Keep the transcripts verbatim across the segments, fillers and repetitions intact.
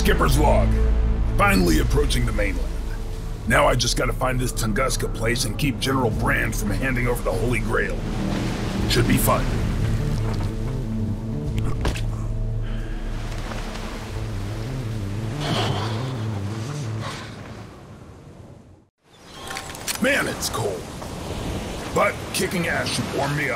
Skipper's log. Finally approaching the mainland. Now I just gotta find this Tunguska place and keep General Brand from handing over the Holy Grail. Should be fun. Man, it's cold. But kicking ass should warm me up.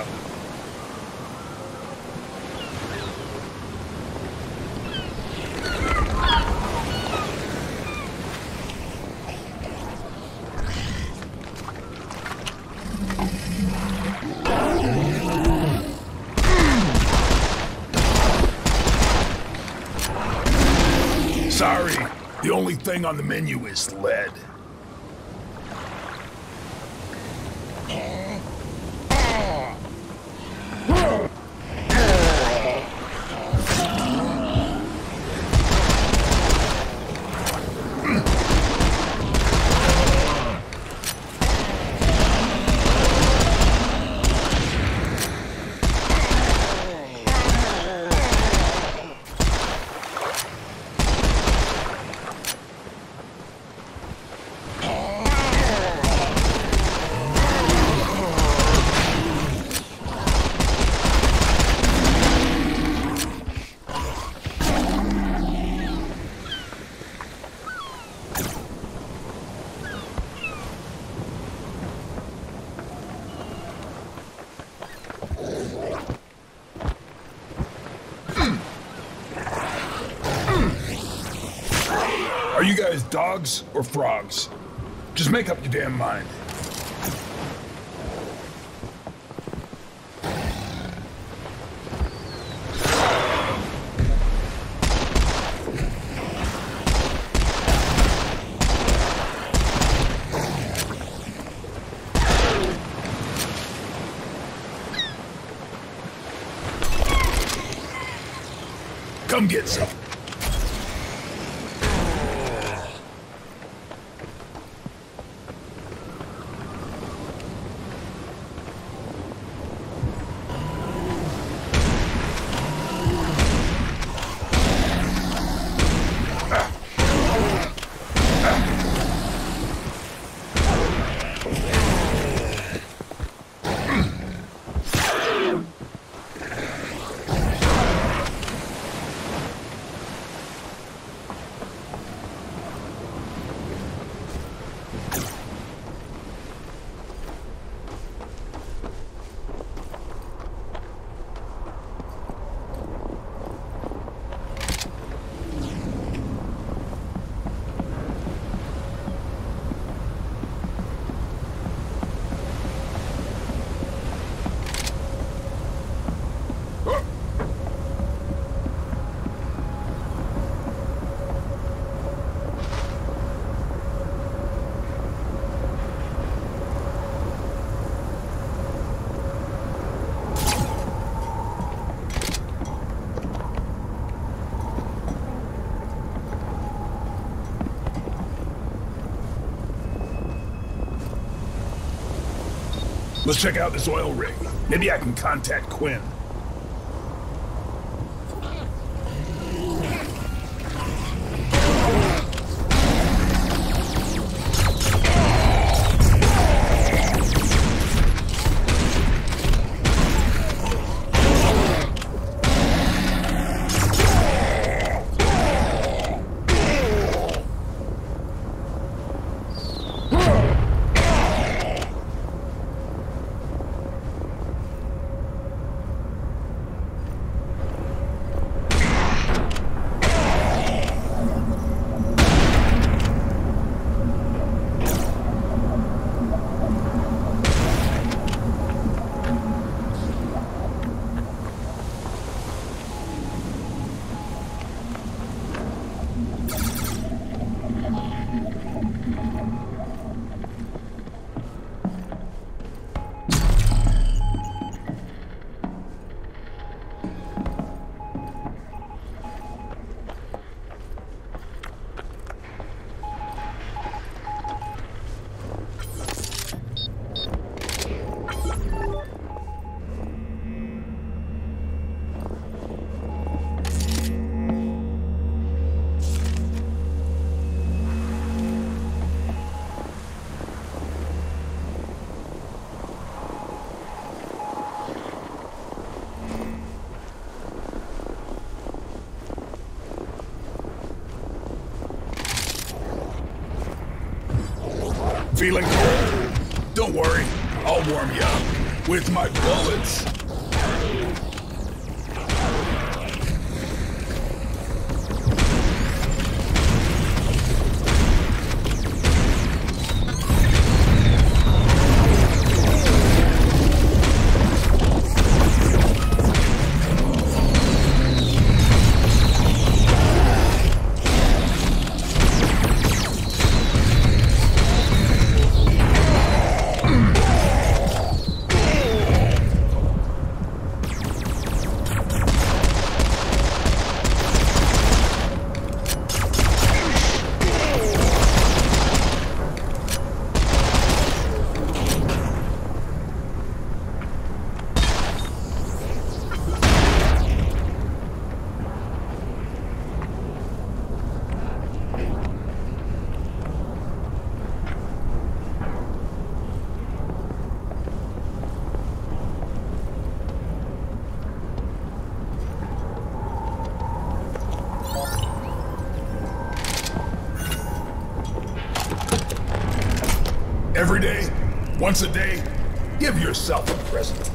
Sorry, the only thing on the menu is lead. Are you guys dogs or frogs? Just make up your damn mind. Come get some. Let's check out this oil rig. Maybe I can contact Quinn. Feeling cold? Don't worry, I'll warm you up with my bullets. Every day, once a day, give yourself a present.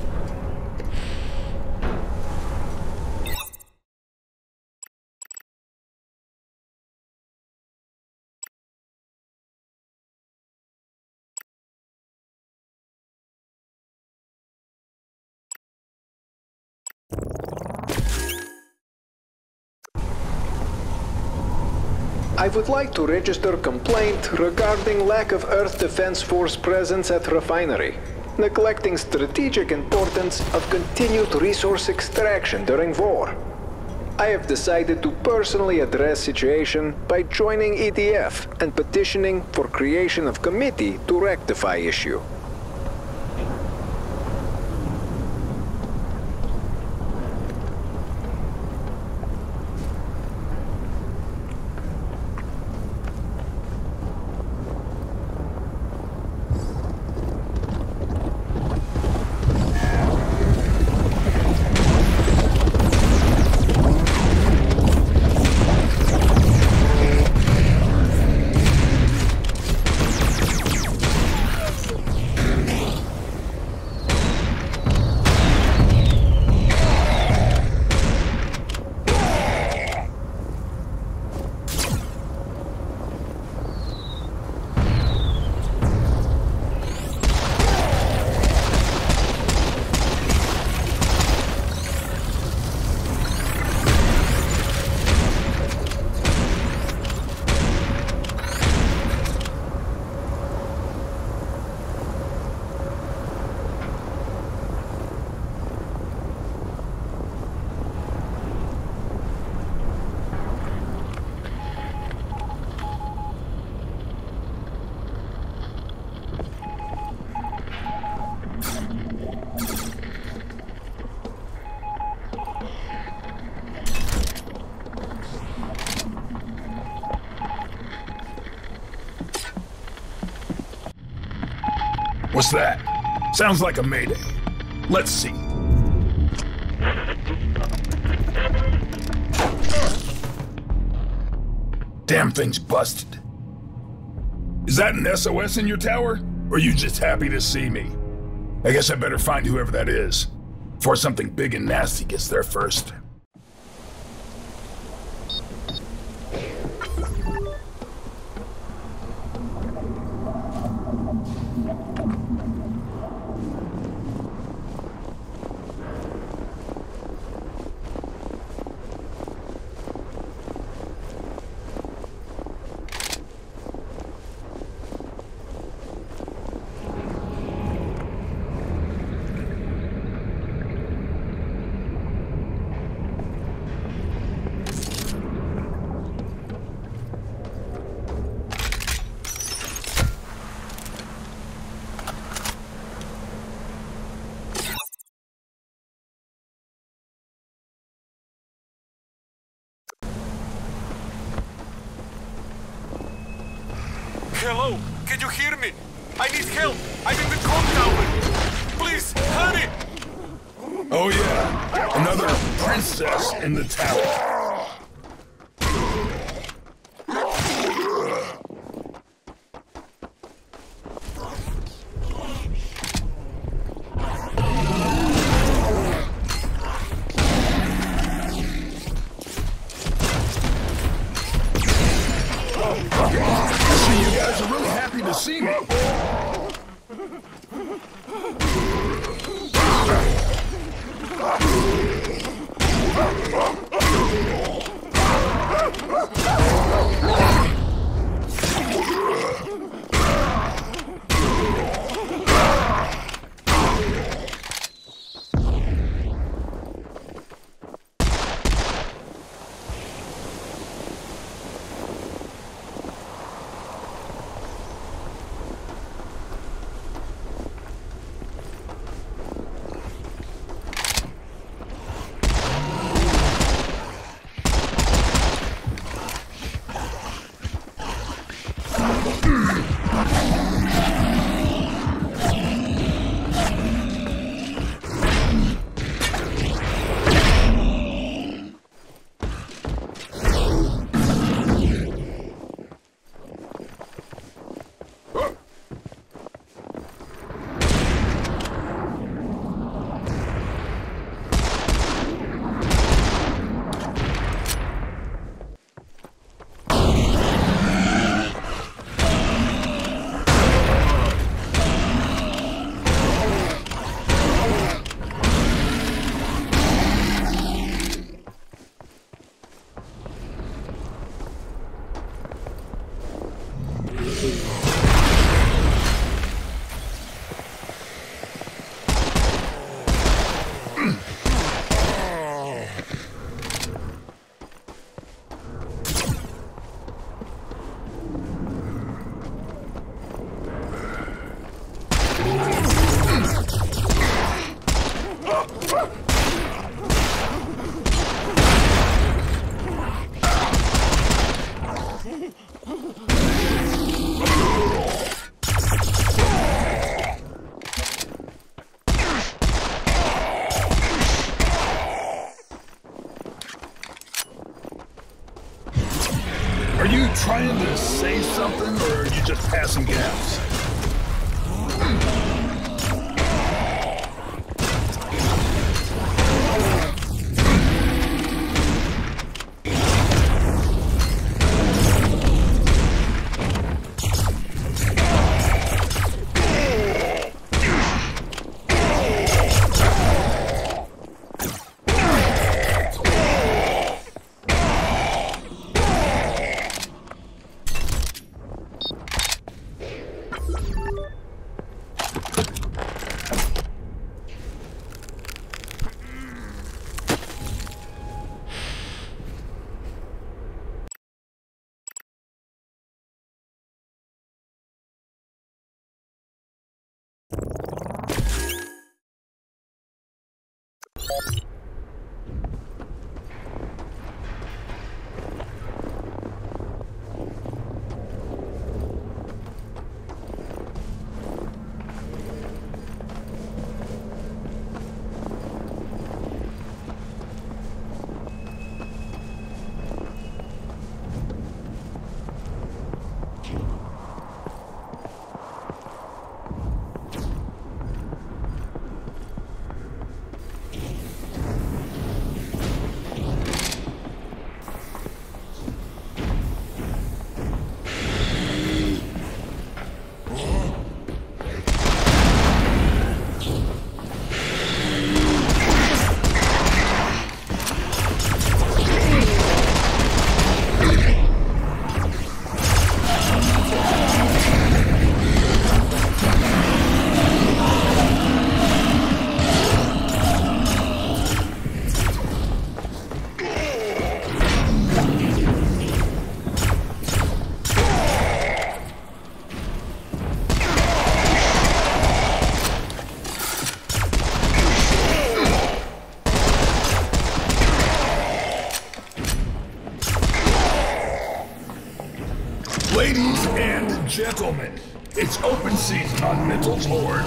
I would like to register a complaint regarding lack of Earth Defense Force presence at refinery, neglecting strategic importance of continued resource extraction during war. I have decided to personally address situation by joining E D F and petitioning for creation of committee to rectify issue. What's that? Sounds like a mayday. Let's see. Damn thing's busted. Is that an S O S in your tower? Or are you just happy to see me? I guess I better find whoever that is, before something big and nasty gets there first. Hello? Can you hear me? I need help! I'm in the comm tower! Please, hurry! Oh yeah, another princess in the tower. see me. Are you trying to say something, or are you just passing gas? Ladies and gentlemen, it's open season on Mental's Horde.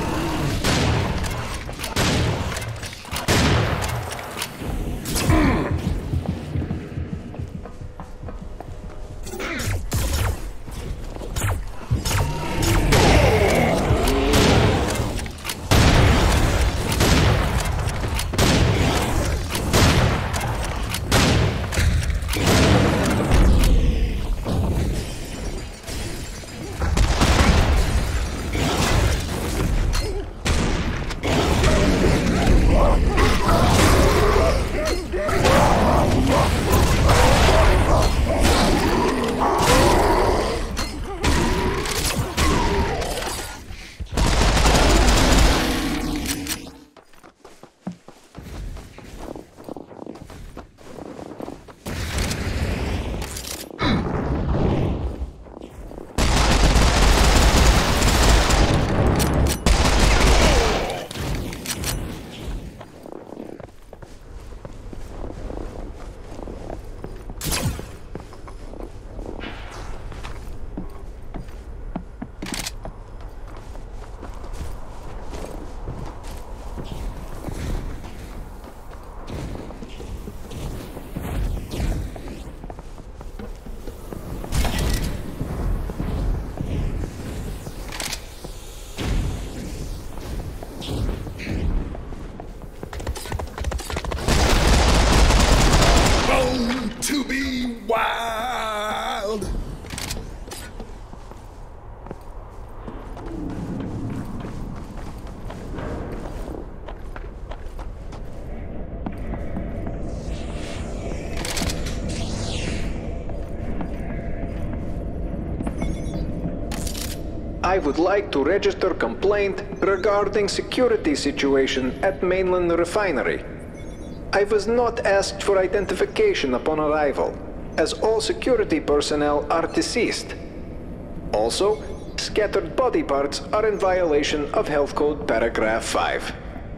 I would like to register complaint regarding security situation at mainland refinery. I was not asked for identification upon arrival, as all security personnel are deceased. Also, scattered body parts are in violation of Health Code Paragraph five.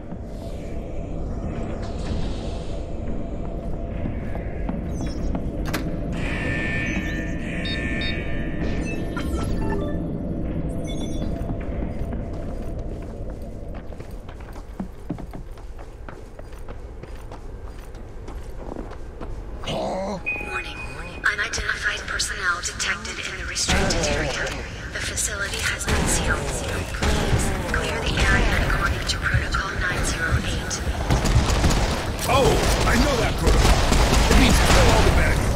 Warning. Unidentified personnel detected in the restricted area. The facility has been sealed. Please clear the area according to Protocol nine zero eight. Oh, I know that protocol. It means kill all the bad guys.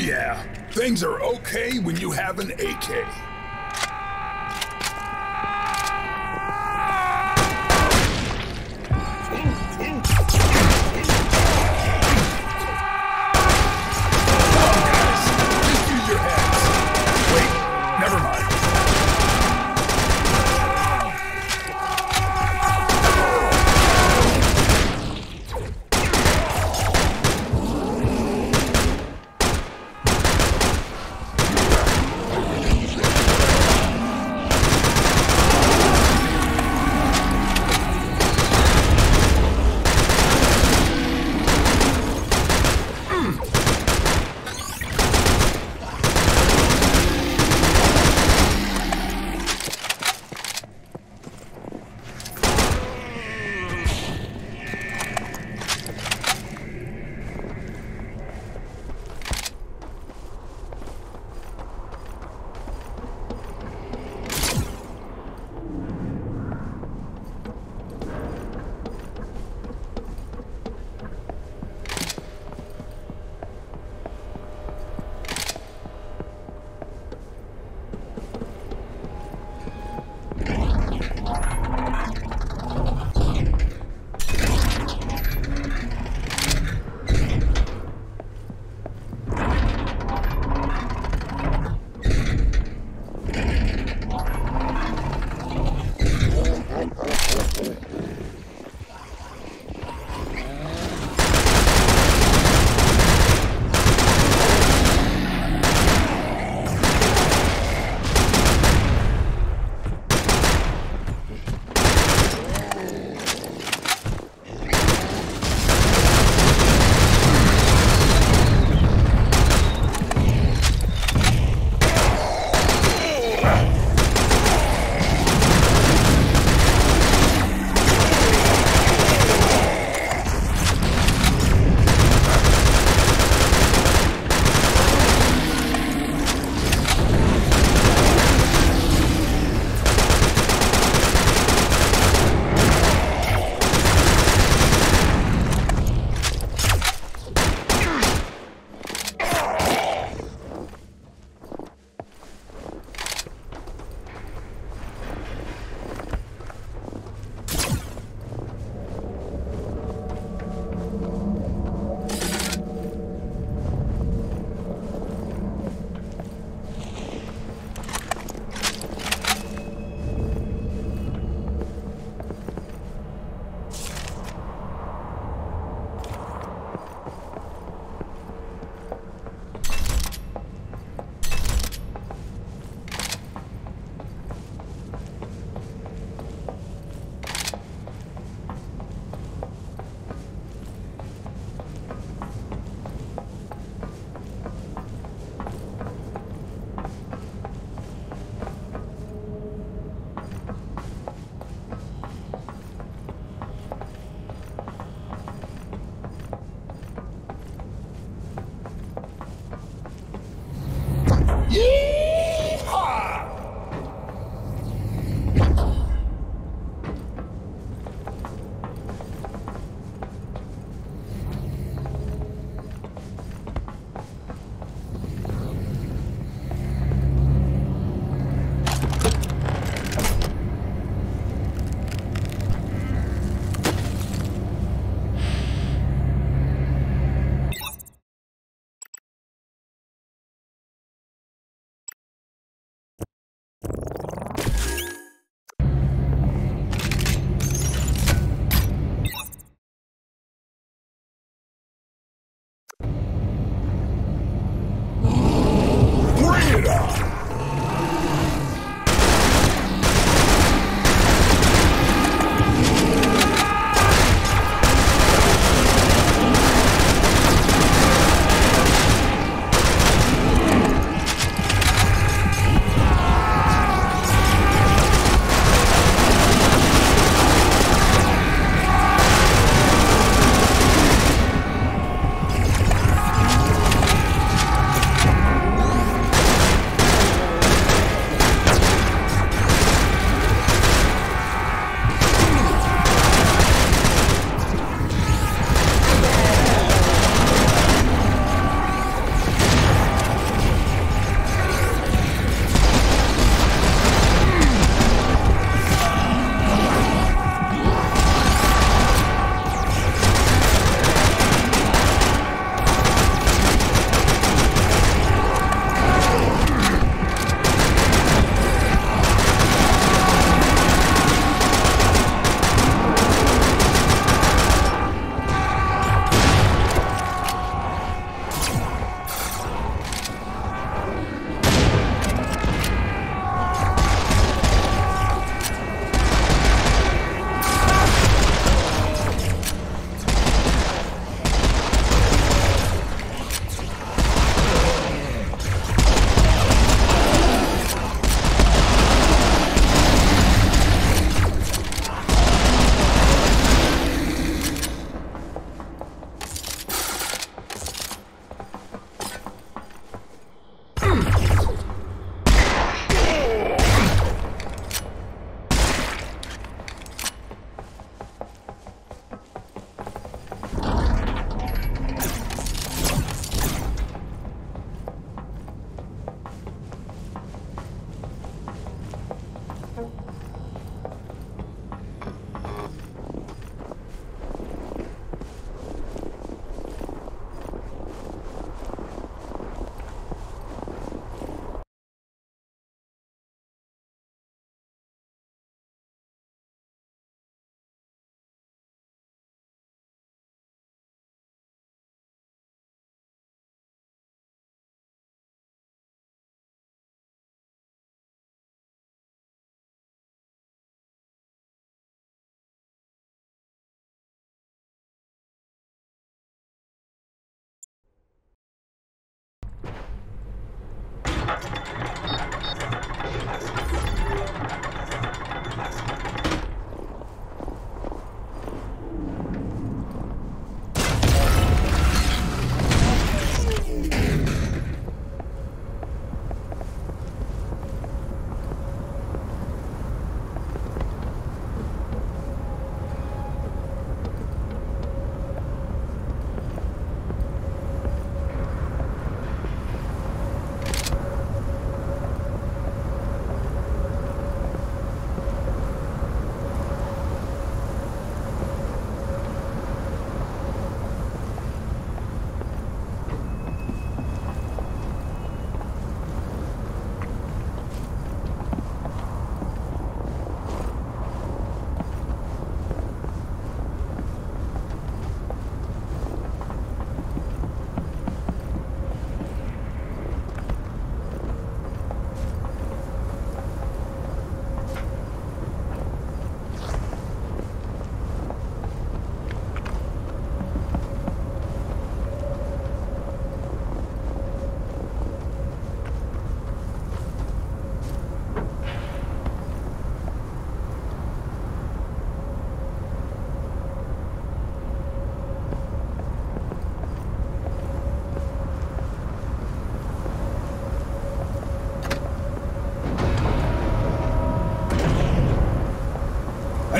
yeah. Things are okay when you have an A K.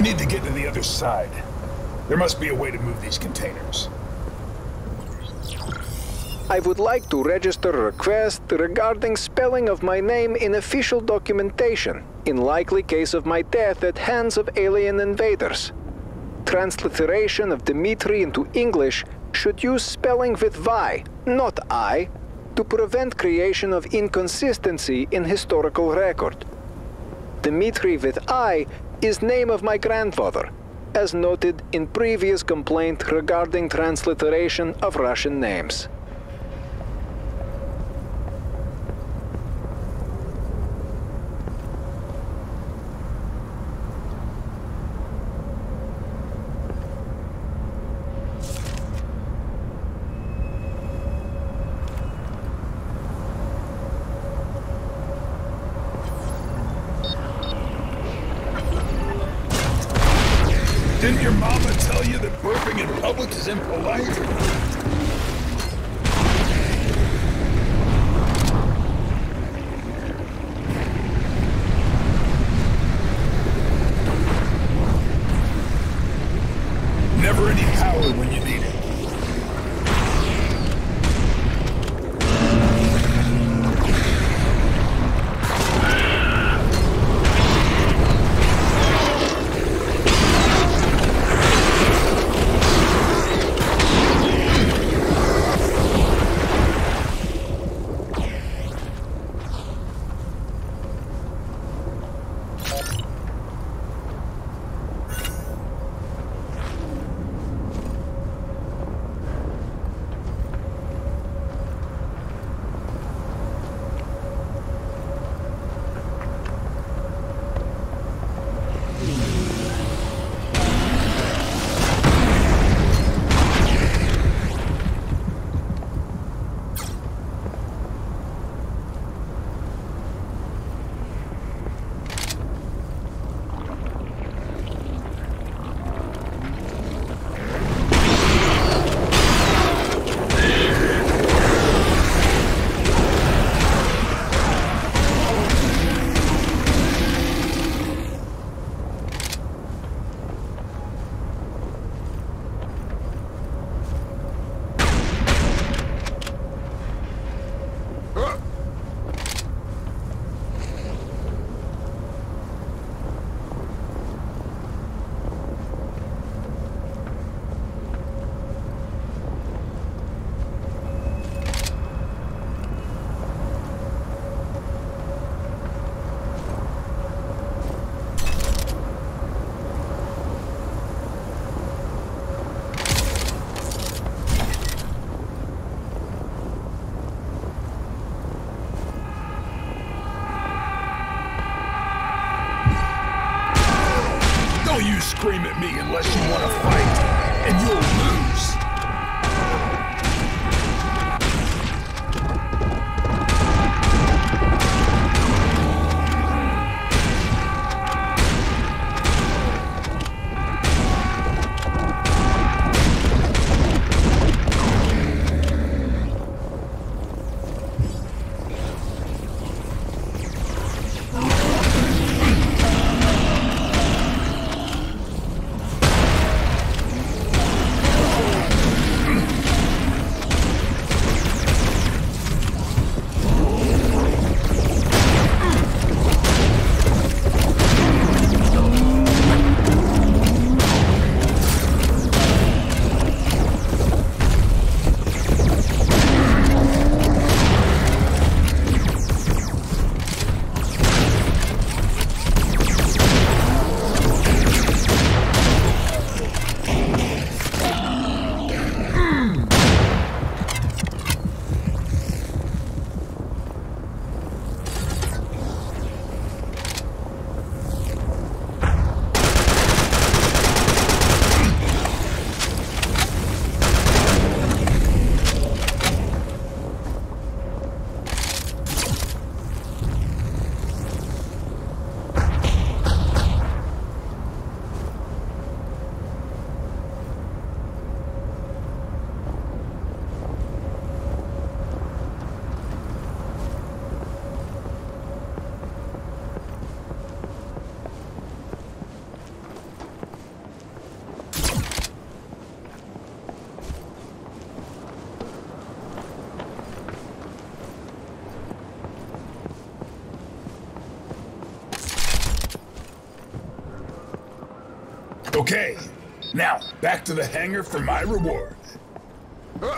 need to get to the other side. There must be a way to move these containers. I would like to register a request regarding spelling of my name in official documentation, in likely case of my death at hands of alien invaders. Transliteration of Dmitri into English should use spelling with Y, not I, to prevent creation of inconsistency in historical record. Dmitri with I is name of my grandfather, as noted in previous complaint regarding transliteration of Russian names. Didn't your mama tell you that burping in public is impolite? Never any power when you need it. Don't you scream at me unless you want to fight, and you'll lose. Okay, now back to the hangar for my reward. Uh.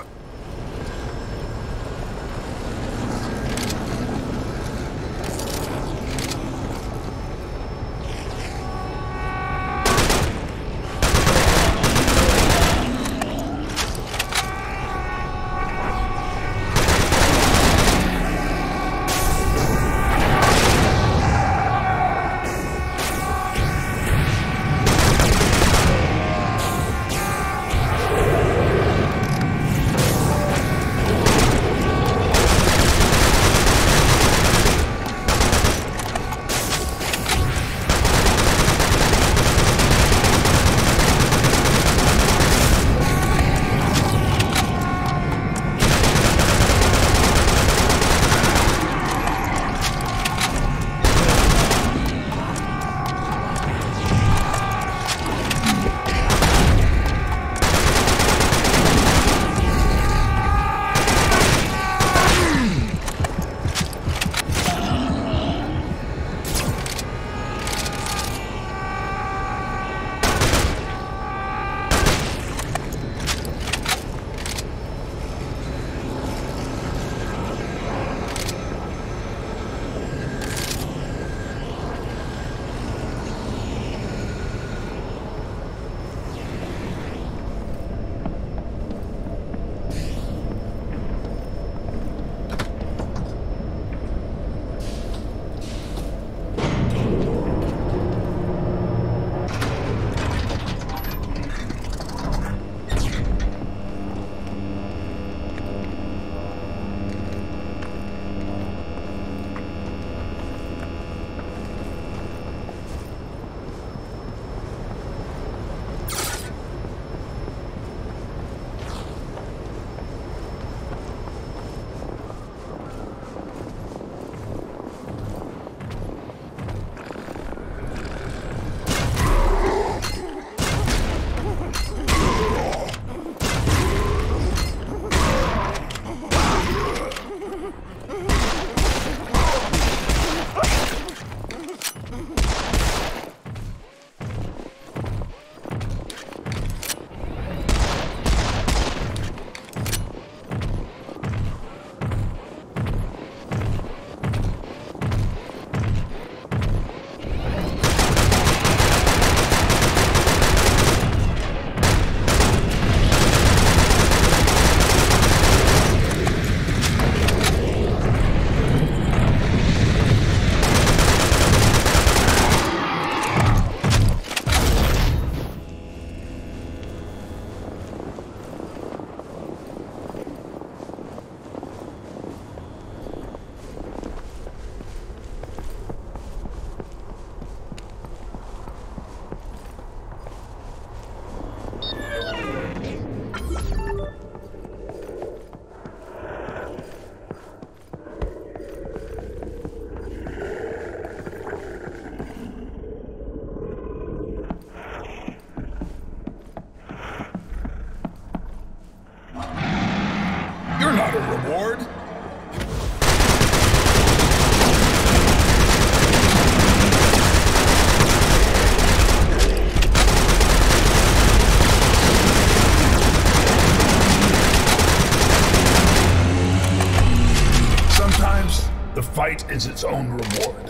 fight is its own reward.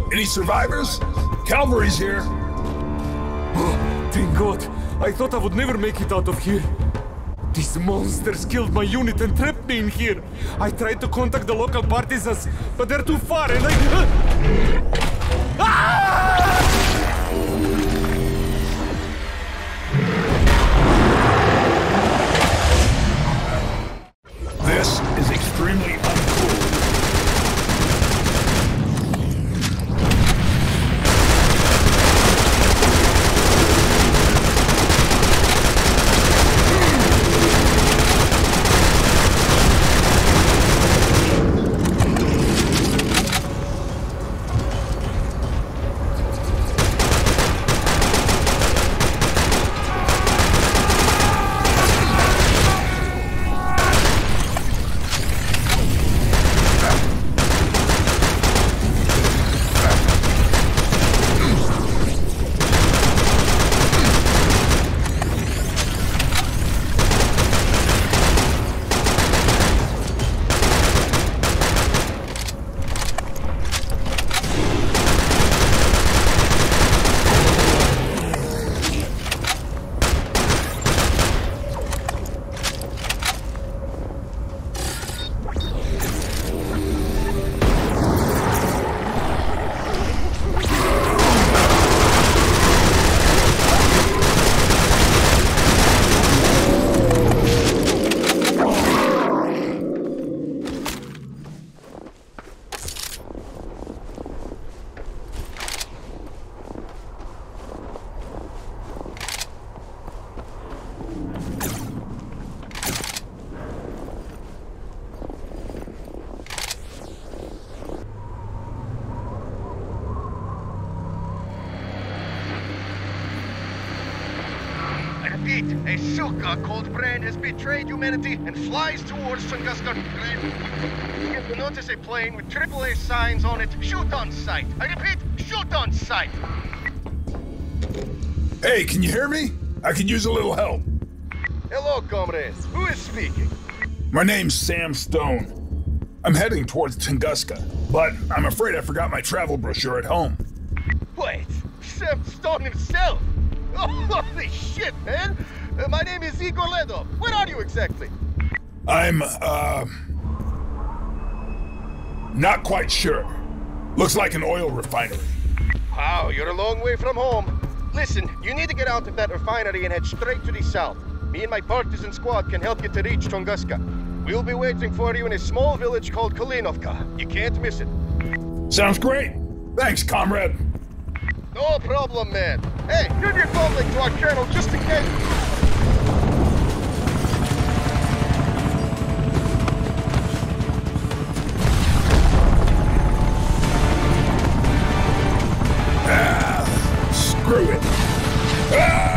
Any survivors? Cavalry's here. Oh, thank God. I thought I would never make it out of here. These monsters killed my unit and trapped me in here. I tried to contact the local partisans, but they're too far and I... Ah! This is extremely uncool. A suka called Brand has betrayed humanity and flies towards Tunguska. If you notice a plane with triple A signs on it, shoot on sight. I repeat, shoot on sight. Hey, can you hear me? I could use a little help. Hello, comrades. Who is speaking? My name's Sam Stone. I'm heading towards Tunguska, but I'm afraid I forgot my travel brochure at home. Wait, Sam Stone himself? Oh, holy shit, man! Uh, my name is Igor Ledov. Where are you exactly? I'm, uh... not quite sure. Looks like an oil refinery. Wow, you're a long way from home. Listen, you need to get out of that refinery and head straight to the south. Me and my partisan squad can help you to reach Tunguska. We'll be waiting for you in a small village called Kalinovka. You can't miss it. Sounds great. Thanks, comrade. No problem, man. Hey, give your phone link to our channel just in case. Ah, screw it. Ah!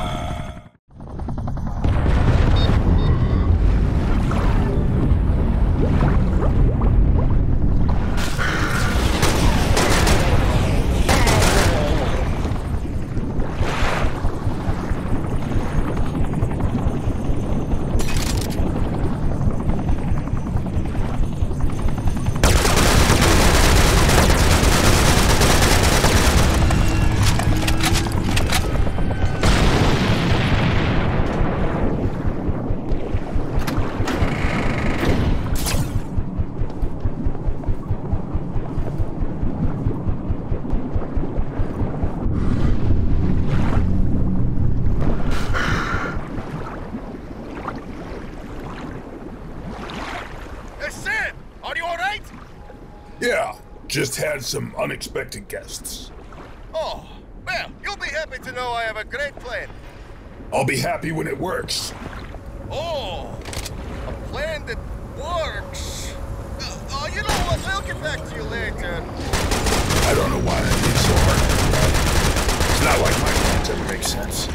Yeah, just had some unexpected guests. Oh, well, you'll be happy to know I have a great plan. I'll be happy when it works. Oh, a plan that works. Uh, oh, you know what? I'll get back to you later. I don't know why I think so hard. It's not like my plans ever make sense.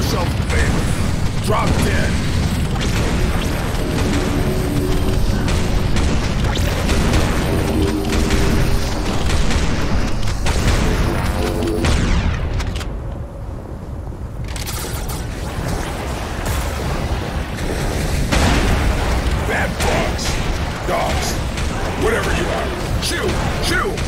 yourself a favor. Drop dead. Bad bugs, dogs, whatever you are. Shoot! Shoot!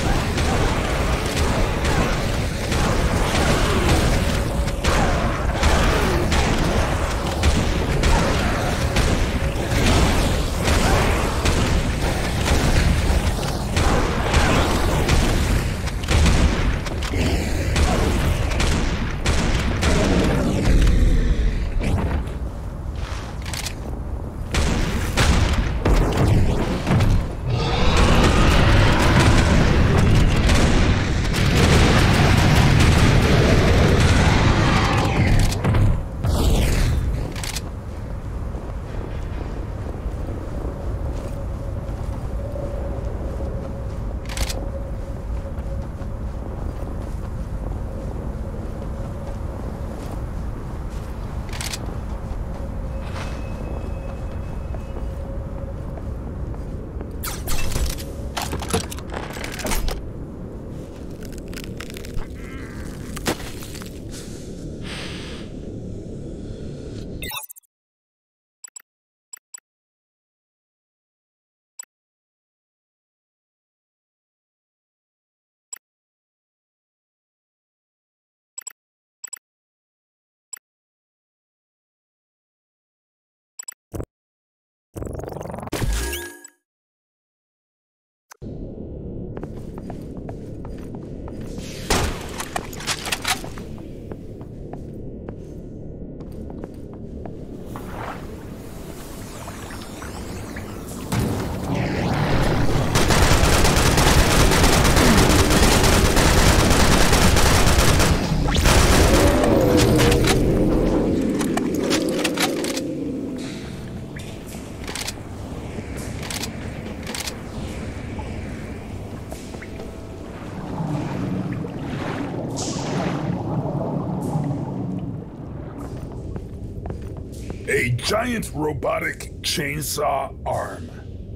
A giant robotic chainsaw arm.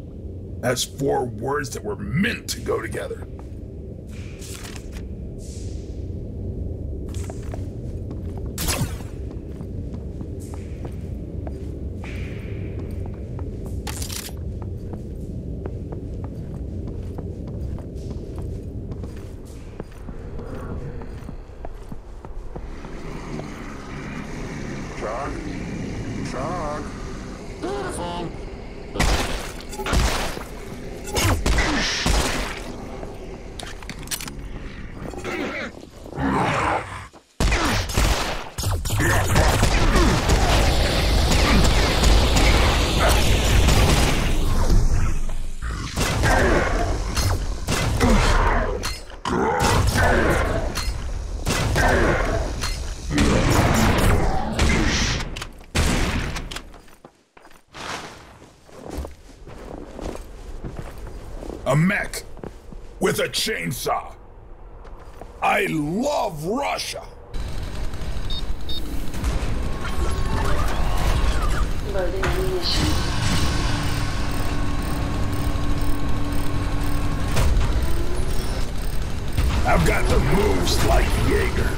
That's four words that were meant to go together. A mech with a chainsaw. I love Russia. Loading ammunition. I've got the moves like Jaeger.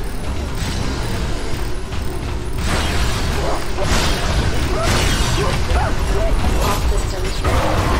All systems ready.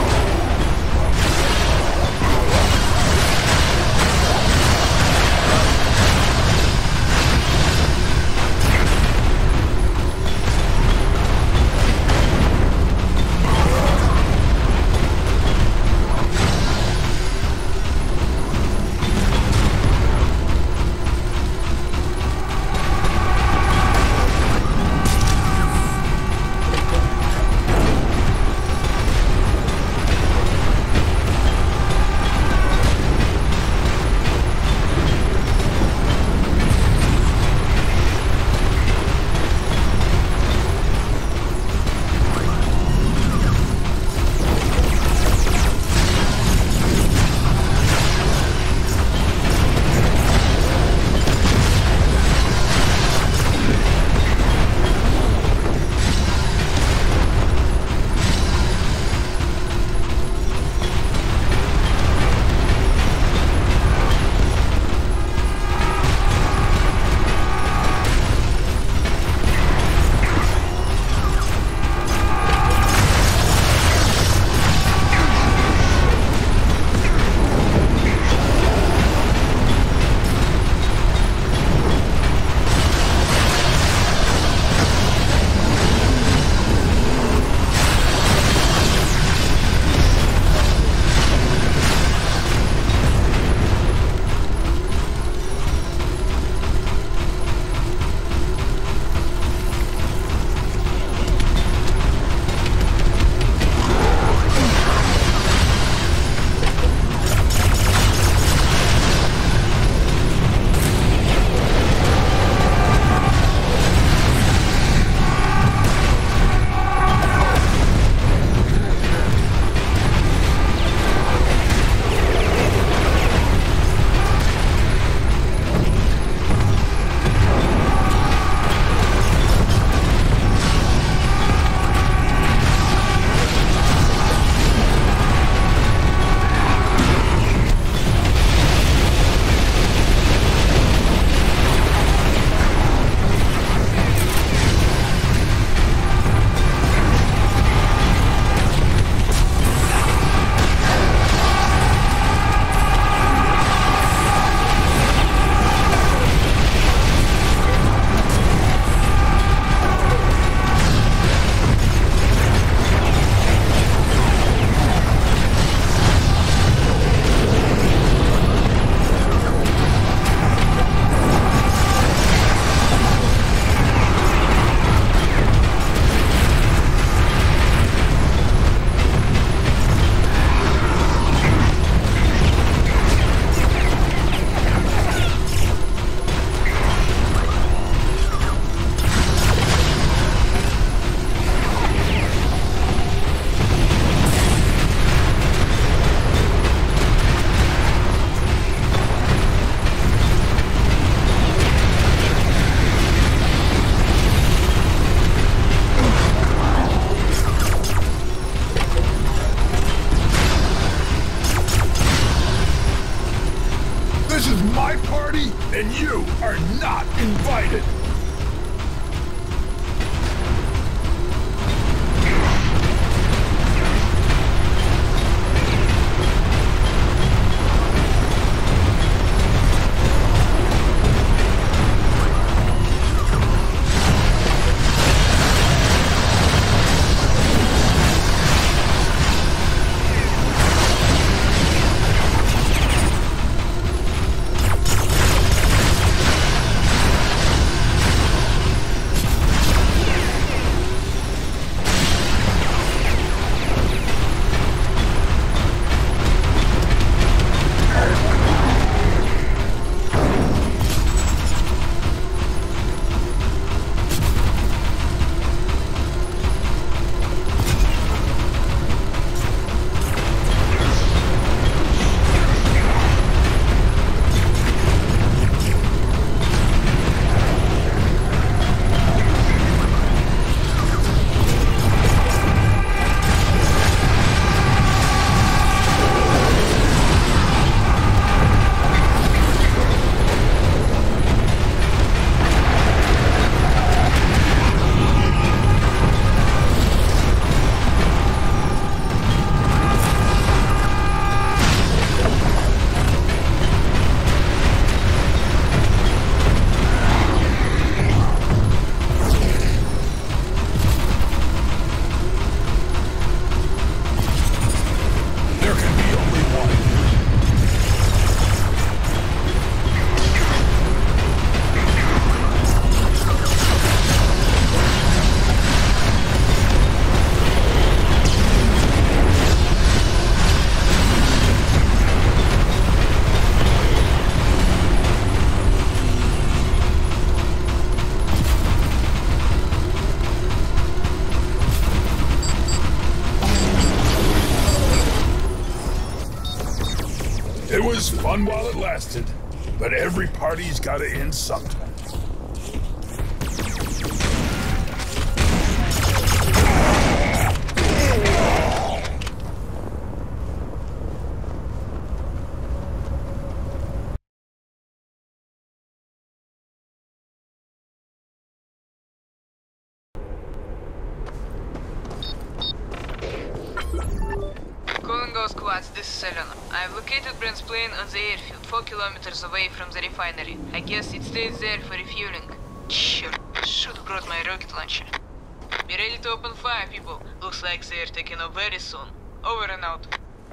is my party, and you are not invited! It was fun while it lasted, but every party's gotta end sometime. Squads, this is Elena. I have located Brent's plane on the airfield, four kilometers away from the refinery. I guess it stays there for refueling. Sure, should have brought my rocket launcher. Be ready to open fire, people. Looks like they're taking off very soon. Over and out.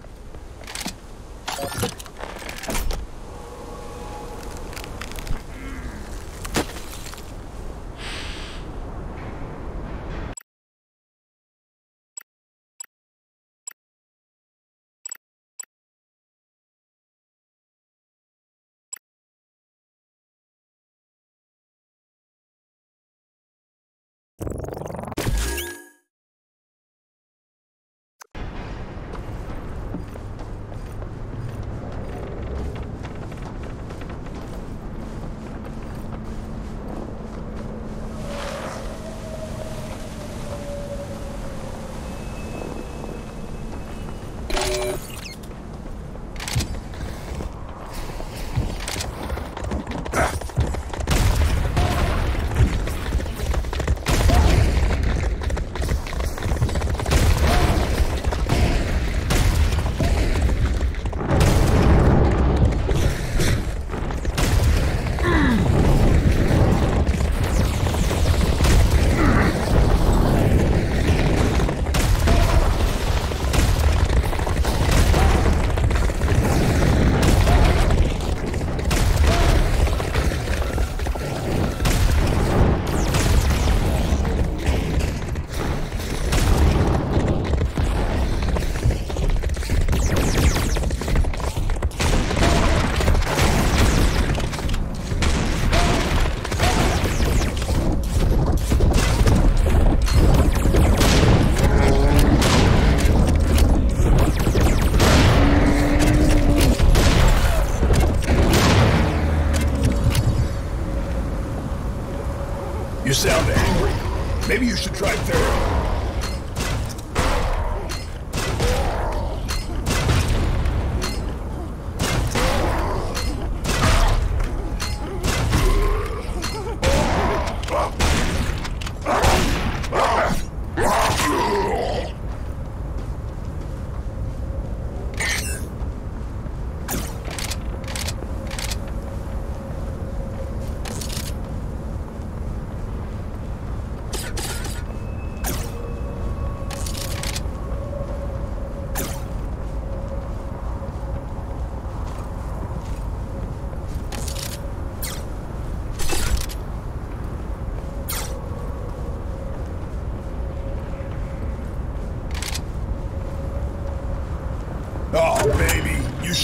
You sound angry. Maybe you should try therapy.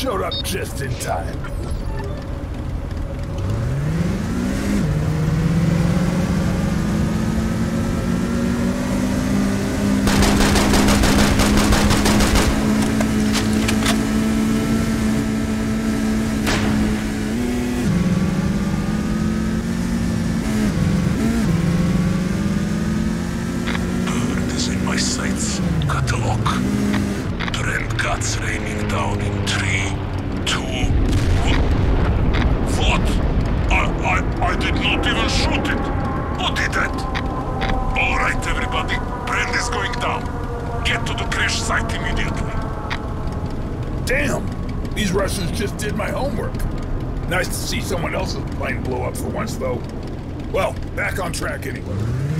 showed up just in time. Did my homework. Nice to see someone else's plane blow up for once, though. Well, back on track anyway.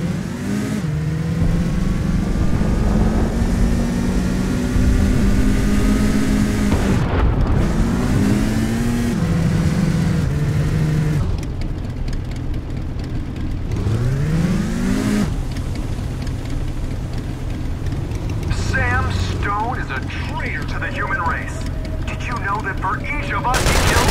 Sam Stone is a traitor to the human race. Did you know that for each of us he killed?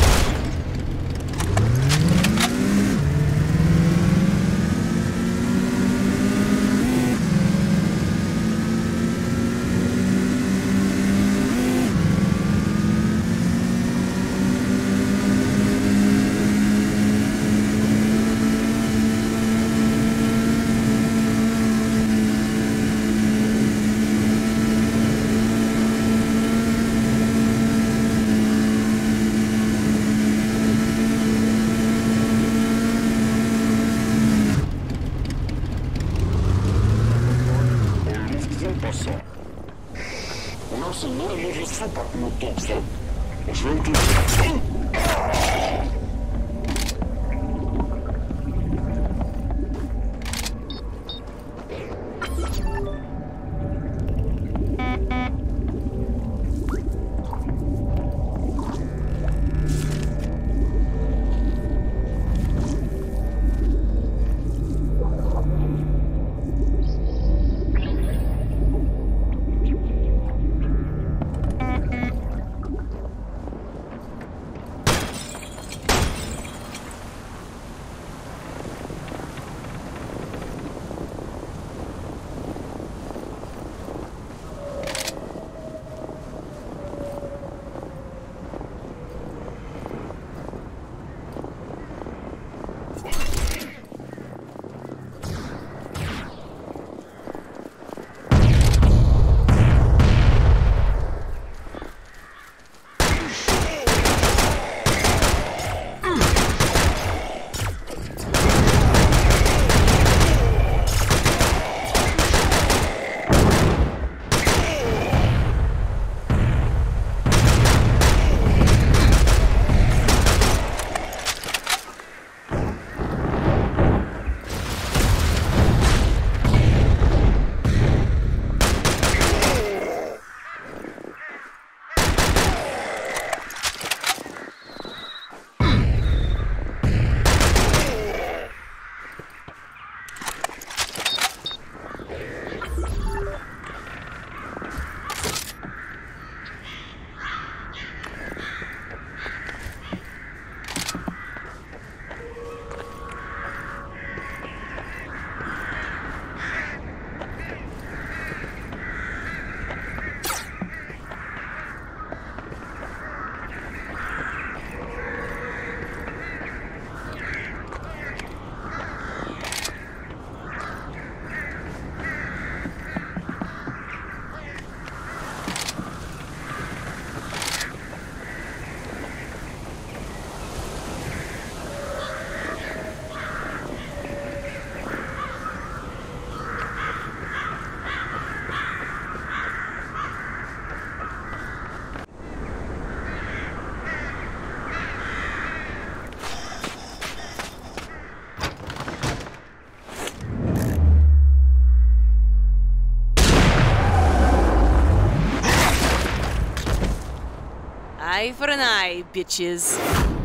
Eye for an eye, bitches.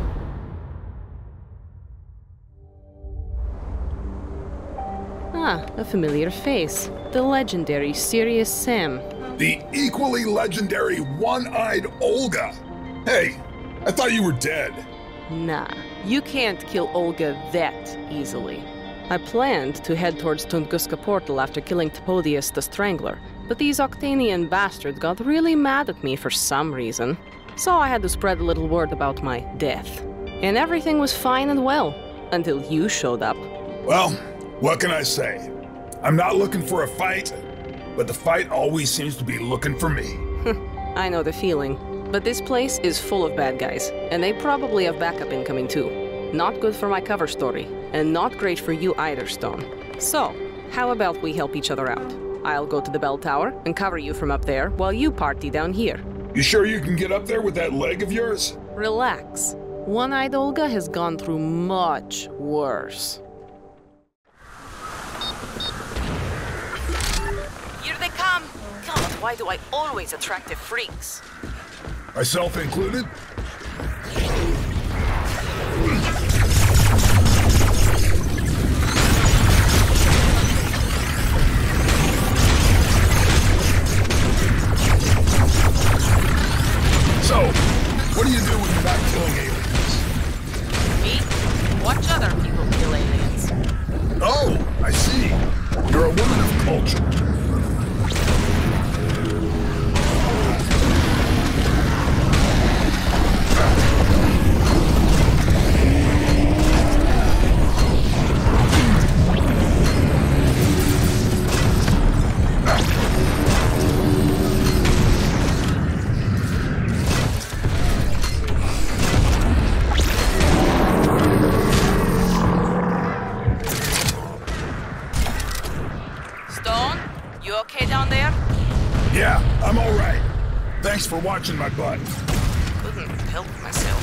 Ah, a familiar face. The legendary Serious Sam. The equally legendary One-Eyed Olga. Hey, I thought you were dead. Nah, you can't kill Olga that easily. I planned to head towards Tunguska Portal after killing Topodius the Strangler, but these Octanian bastards got really mad at me for some reason. So I had to spread a little word about my death. And everything was fine and well, until you showed up. Well, what can I say? I'm not looking for a fight, but the fight always seems to be looking for me. I know the feeling. But this place is full of bad guys, and they probably have backup incoming too. Not good for my cover story, and not great for you either, Stone. So, how about we help each other out? I'll go to the bell tower and cover you from up there while you party down here. You sure you can get up there with that leg of yours? Relax. One-eyed Olga has gone through much worse. Here they come! God, why do I always attract the freaks? Myself included? So, what do you do when you're not killing aliens? Me? Watch other people kill aliens. Oh, I see. You're a woman of culture. Yeah, I'm all right. Thanks for watching my butt. Couldn't help myself.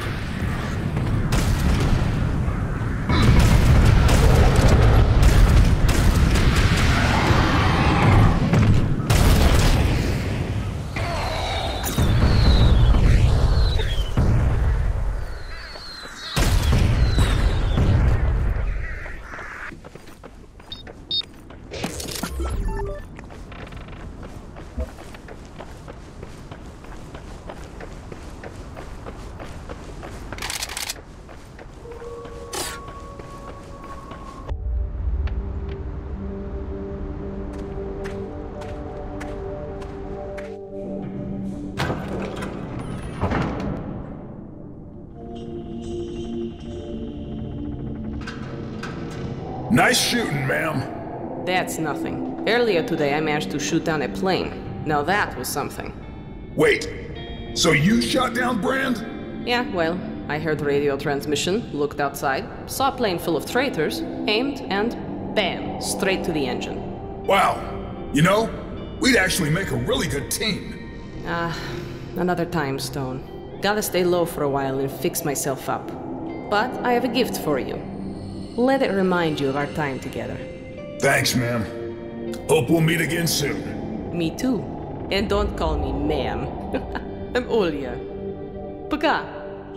Nice shooting, ma'am. That's nothing. Earlier today, I managed to shoot down a plane. Now that was something. Wait, so you shot down Brand? Yeah, well, I heard radio transmission, looked outside, saw a plane full of traitors, aimed, and bam, straight to the engine. Wow. You know, we'd actually make a really good team. Ah, another time, Stone. Gotta stay low for a while and fix myself up. But I have a gift for you. Let it remind you of our time together. Thanks, ma'am. Hope we'll meet again soon. Me too. And don't call me ma'am. I'm Olya. Пока.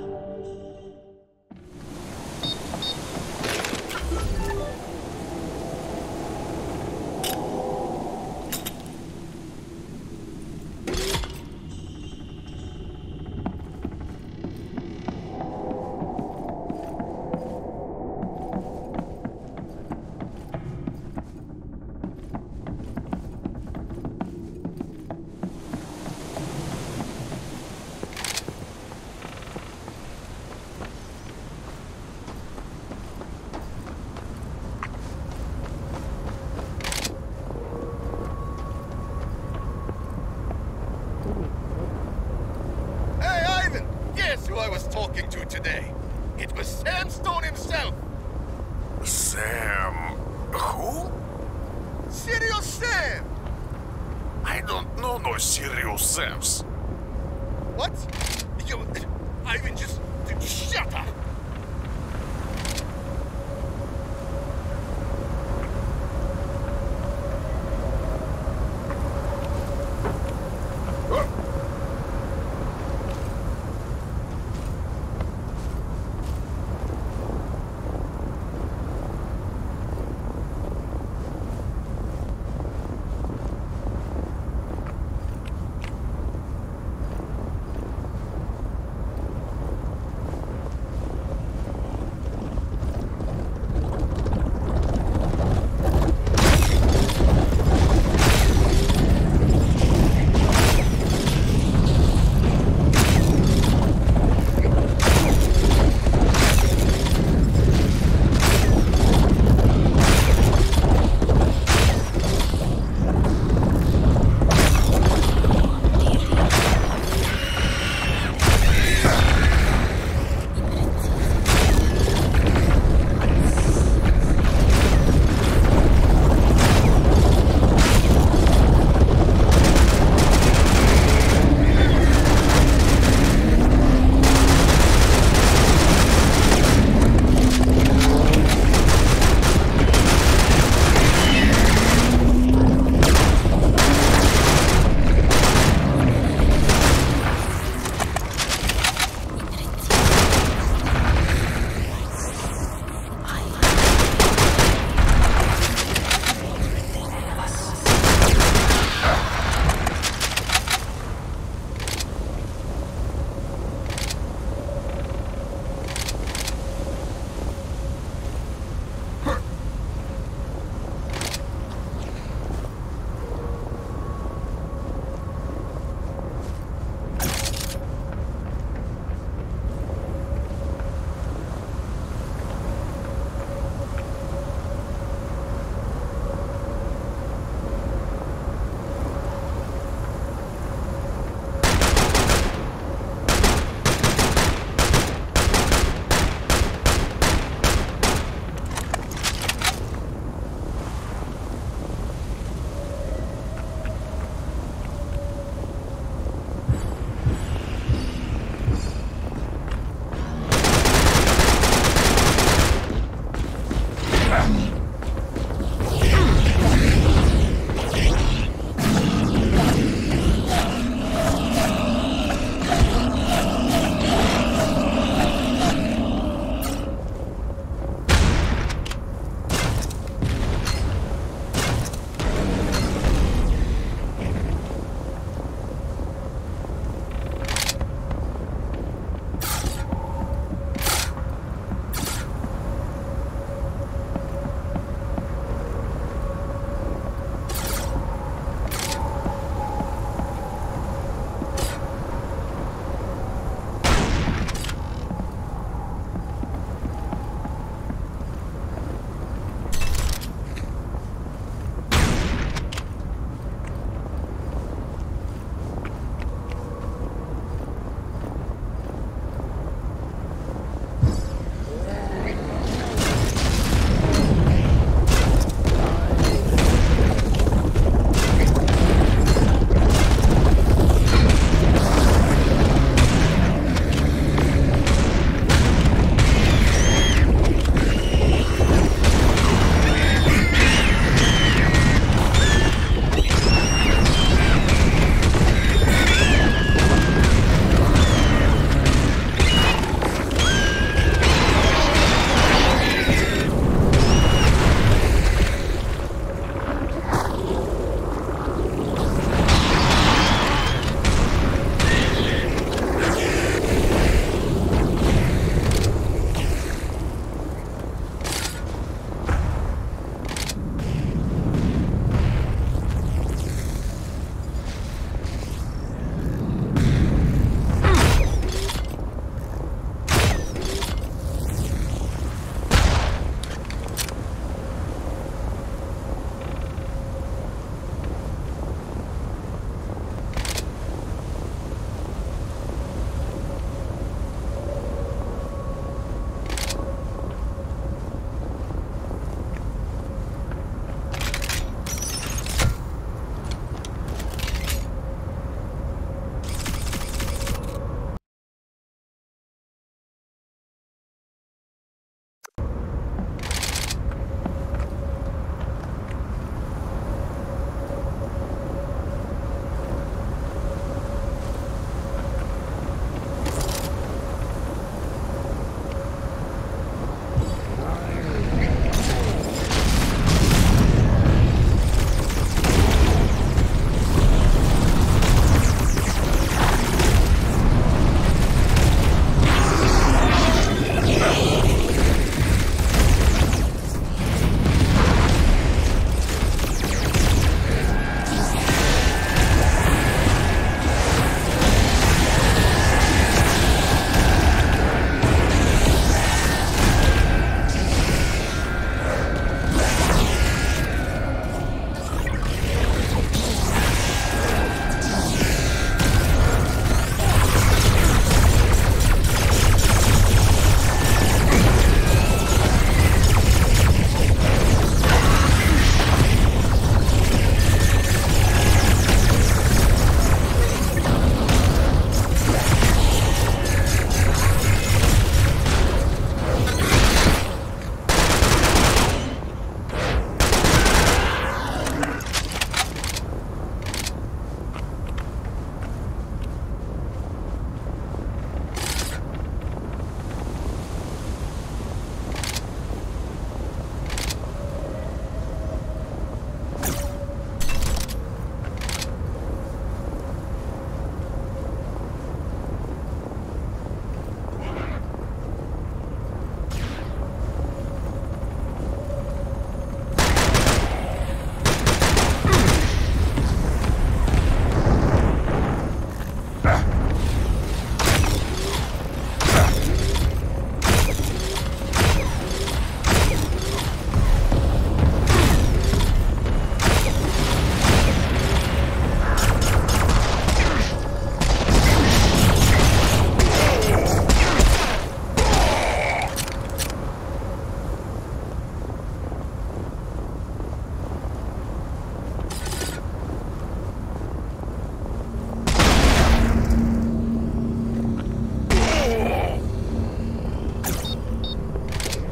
Talking to today. It was Sam Stone himself. Sam... who? Serious Sam! I don't know no serious Sams. What? You... Ivan, just... shut up!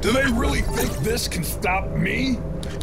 Do they really think this can stop me?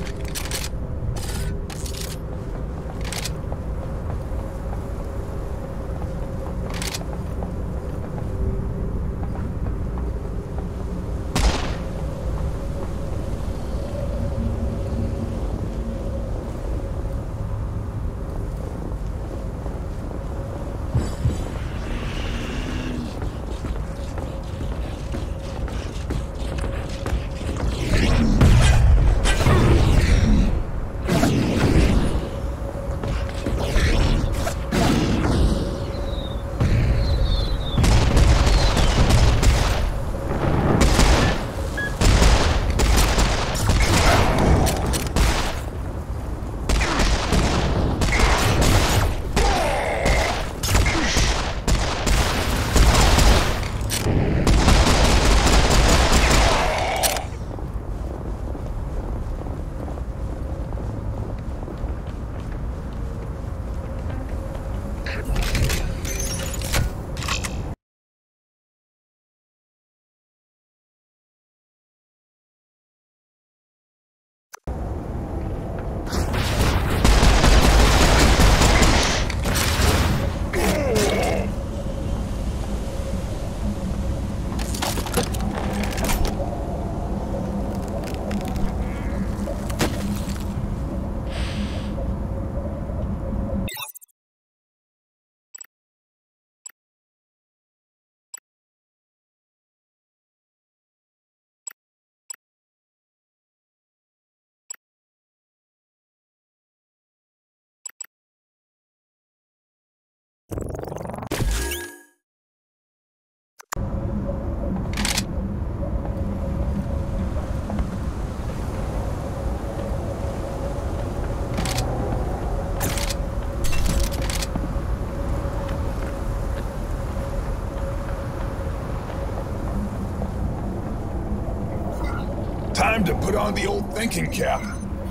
Time to put on the old thinking cap.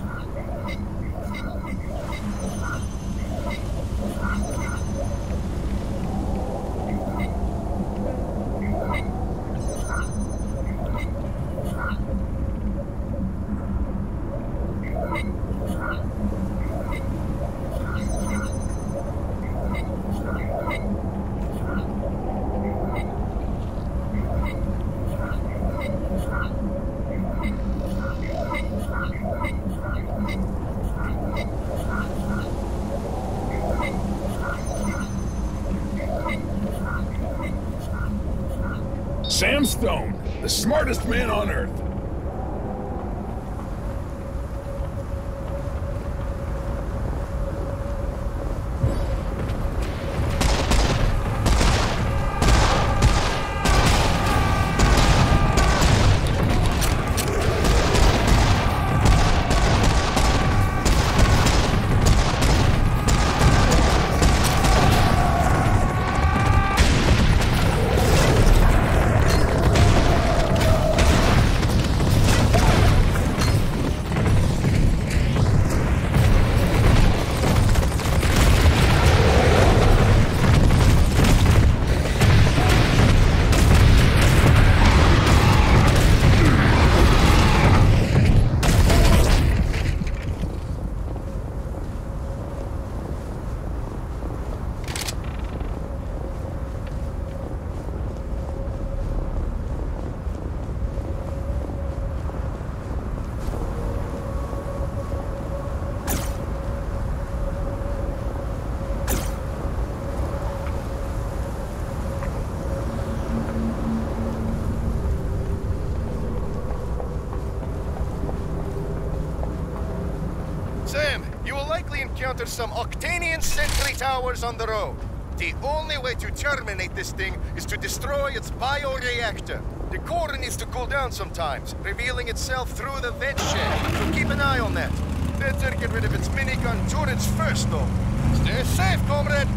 Sam Stone, the smartest man on Earth. Encounter some Octanian sentry towers on the road. The only way to terminate this thing is to destroy its bioreactor. The core needs to cool down sometimes, revealing itself through the vent shed, so keep an eye on that. Better get rid of its minigun turrets first, though. Stay safe, comrade!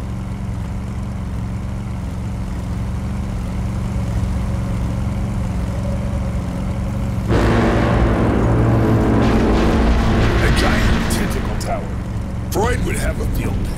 Freud would have a field day.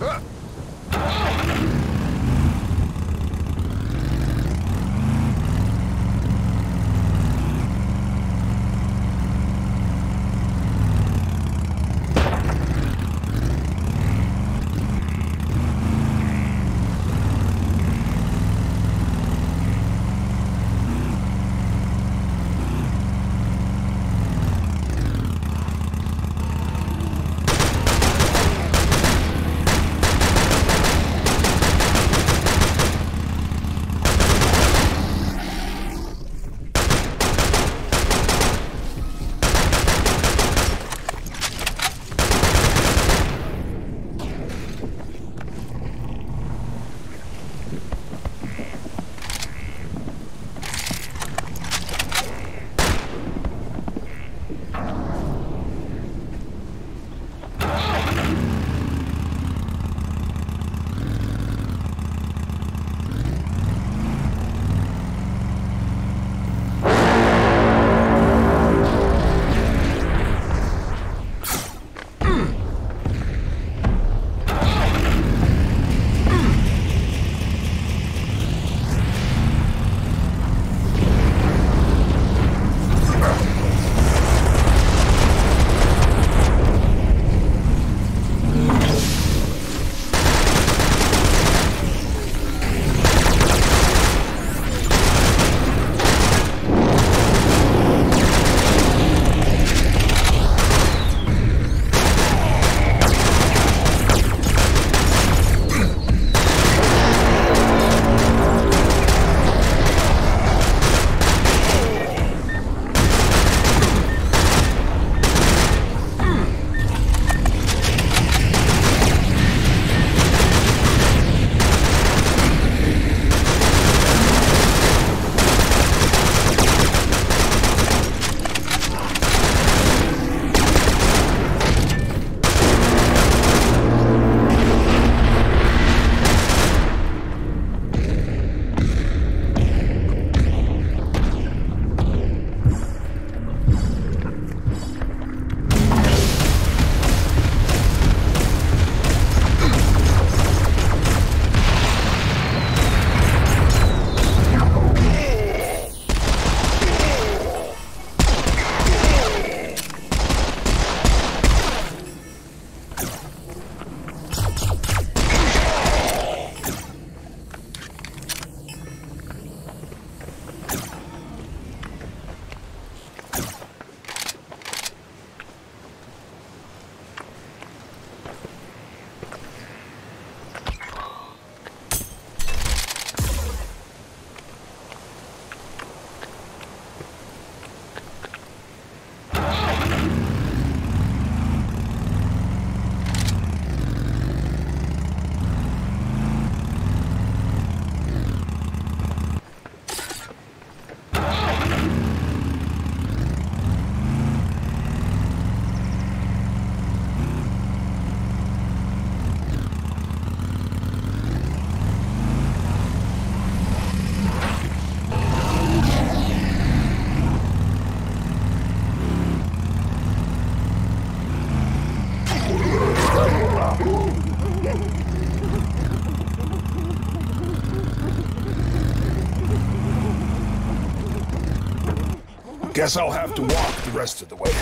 Guess I'll have to walk the rest of the way.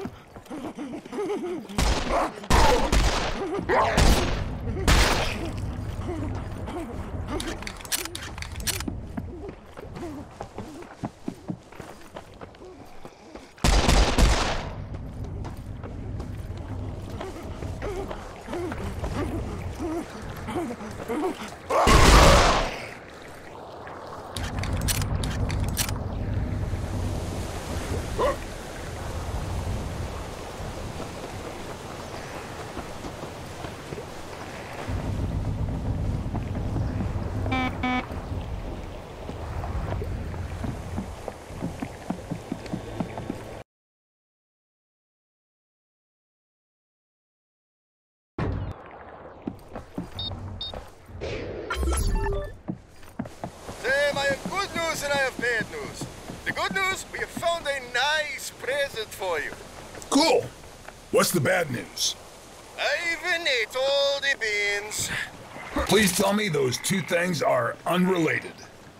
Sam, I have good news and I have bad news. The good news, we have found a nice present for you. Cool. What's the bad news? I've it all depends. Please tell me those two things are unrelated.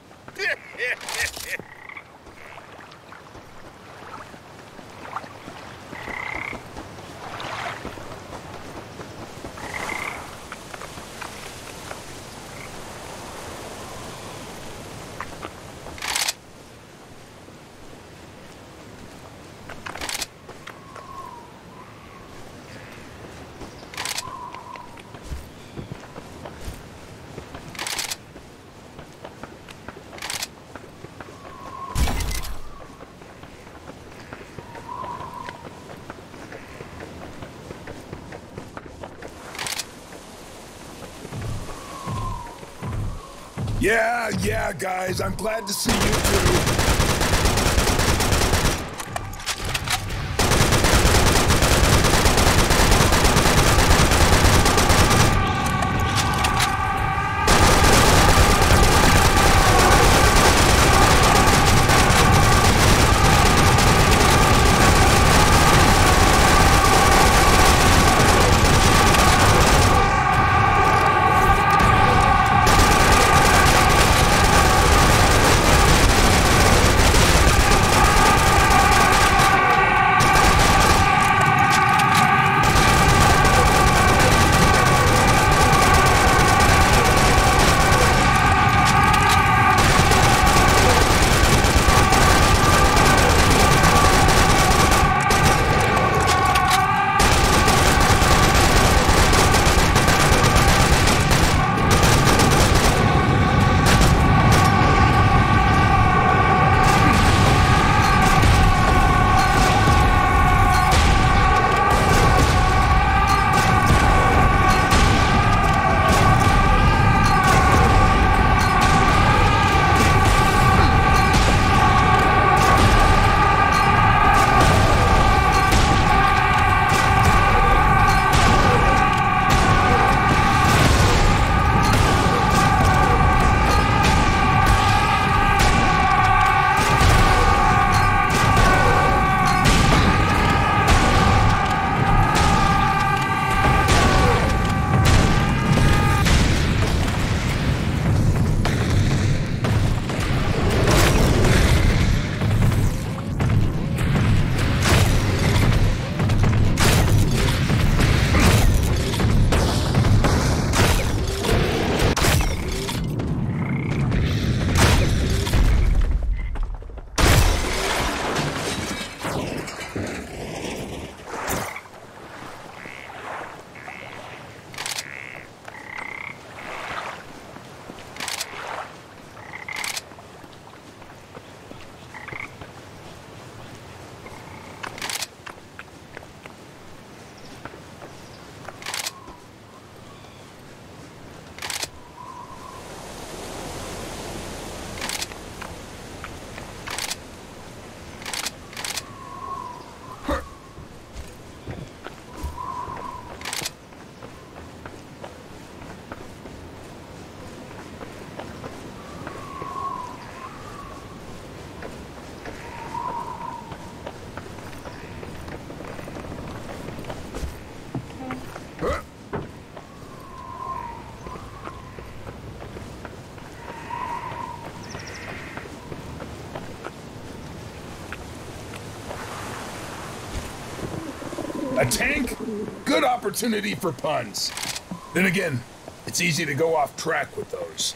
Yeah, yeah, guys, I'm glad to see you too. A tank? Good opportunity for puns. Then again, it's easy to go off track with those.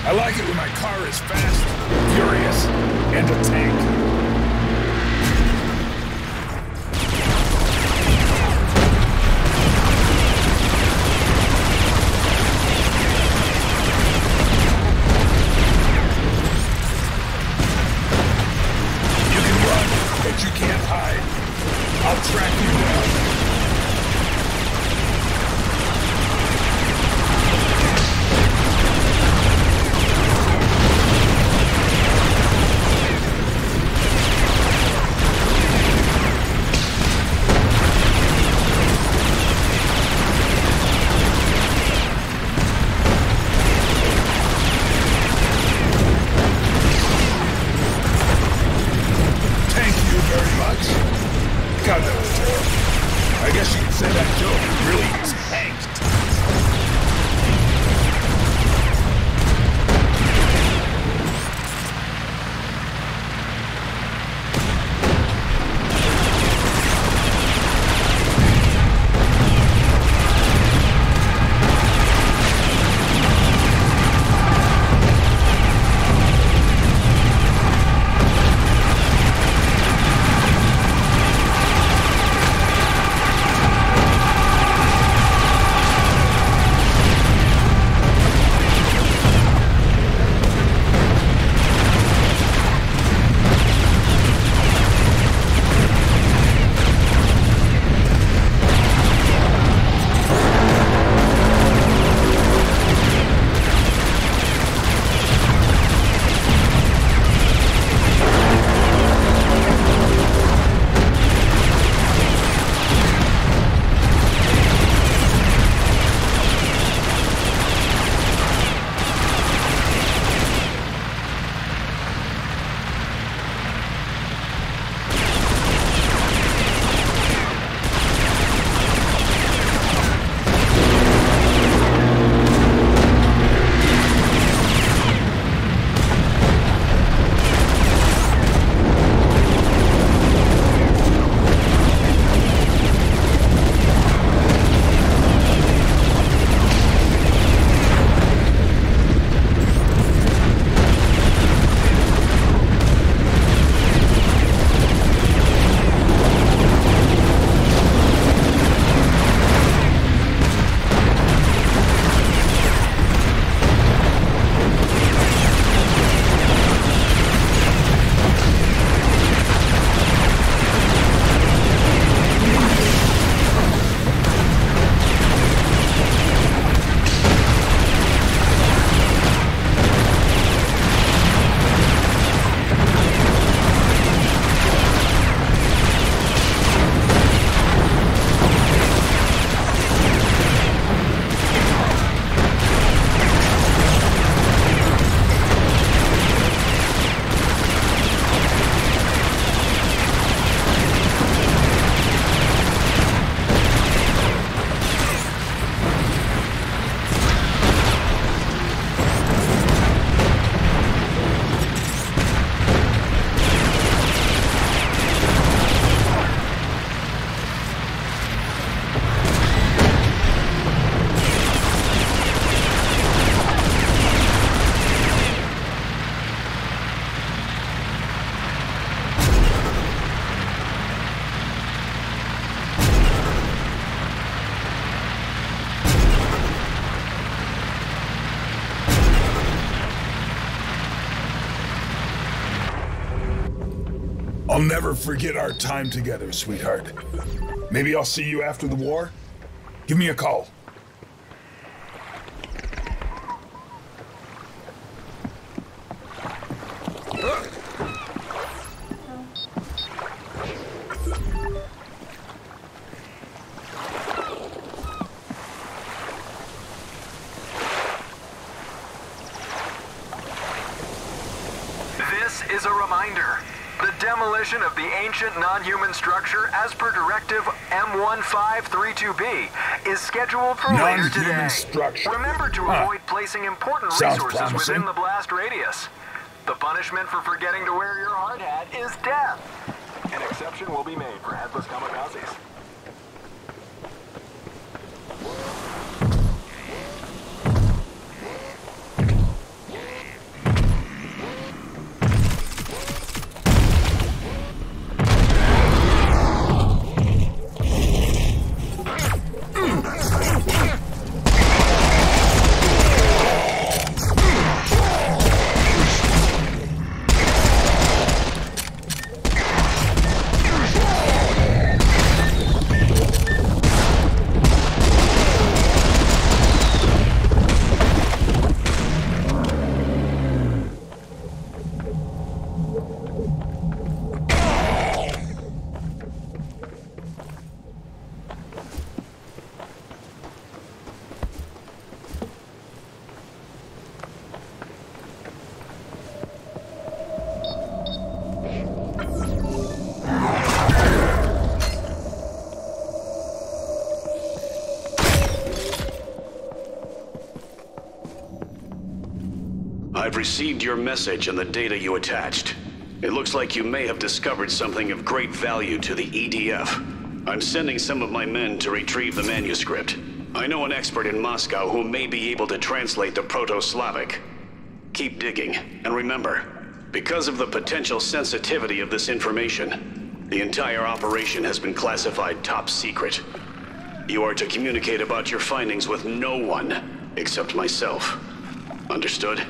I like it when my car is fast, furious, and a tank. You can't hide. I'll track you down. God, that was terrible. I guess you could say that joke really tanked. I'll never forget our time together, sweetheart. Maybe I'll see you after the war? Give me a call. This is a reminder. The demolition of the ancient non-human structure, as per Directive M one five three two B, is scheduled for later today. Non-human structure. Remember to Huh. avoid placing important Sounds resources promising. within the blast radius. The punishment for forgetting to wear your hard hat is death. An exception will be made for headless kamikazes. I've received your message and the data you attached. It looks like you may have discovered something of great value to the E D F. I'm sending some of my men to retrieve the manuscript. I know an expert in Moscow who may be able to translate the Proto-Slavic. Keep digging, and remember, because of the potential sensitivity of this information, the entire operation has been classified top secret. You are to communicate about your findings with no one except myself. Understood?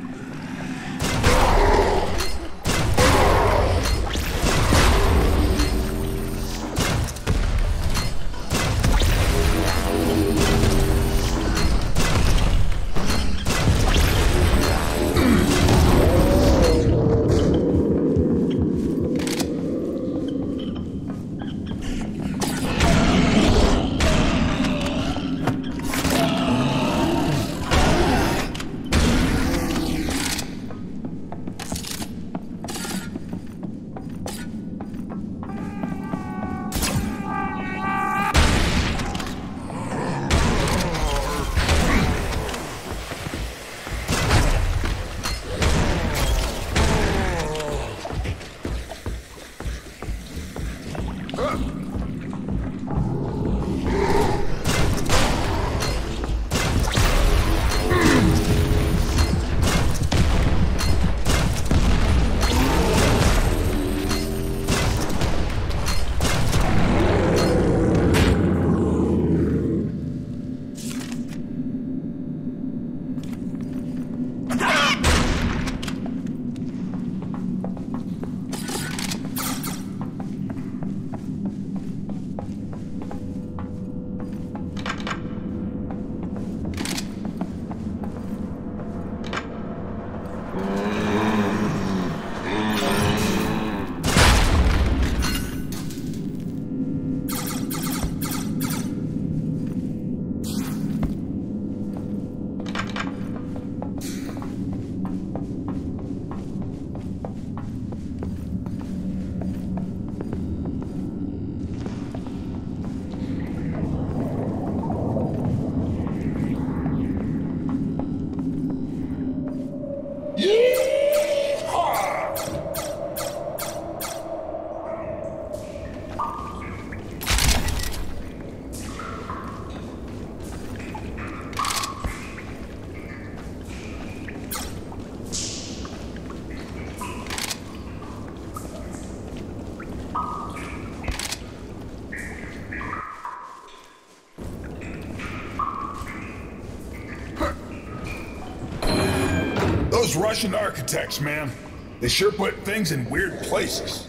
Those Russian architects, man. They sure put things in weird places.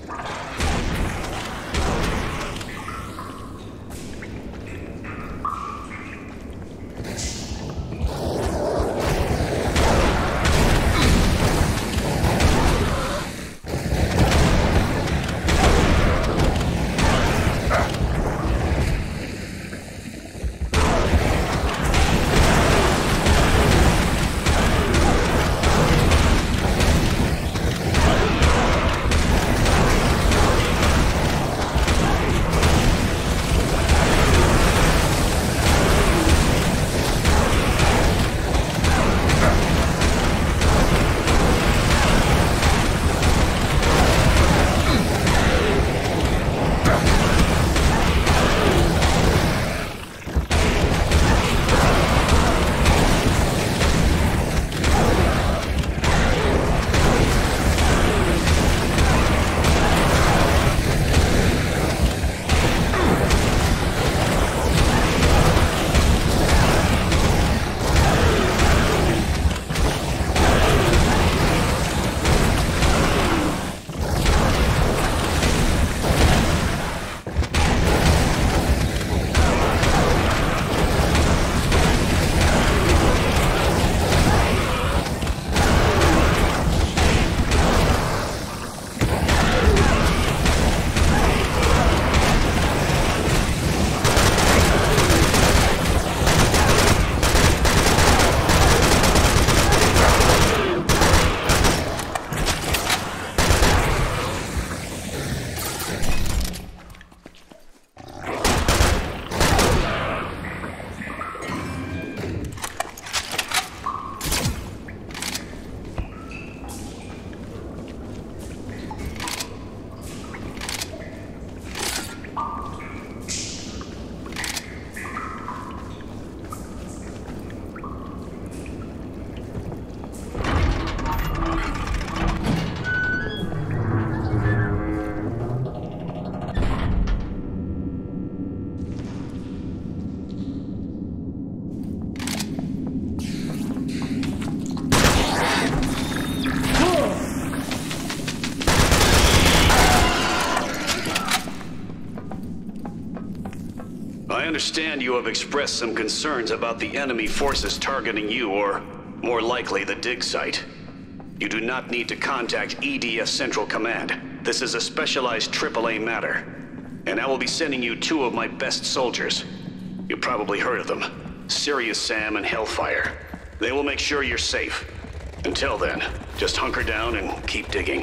understand you have expressed some concerns about the enemy forces targeting you, or more likely the dig site. You do not need to contact E D F Central Command. This is a specialized triple A matter. And I will be sending you two of my best soldiers. You've probably heard of them. Sirius Sam and Hellfire. They will make sure you're safe. Until then, just hunker down and keep digging.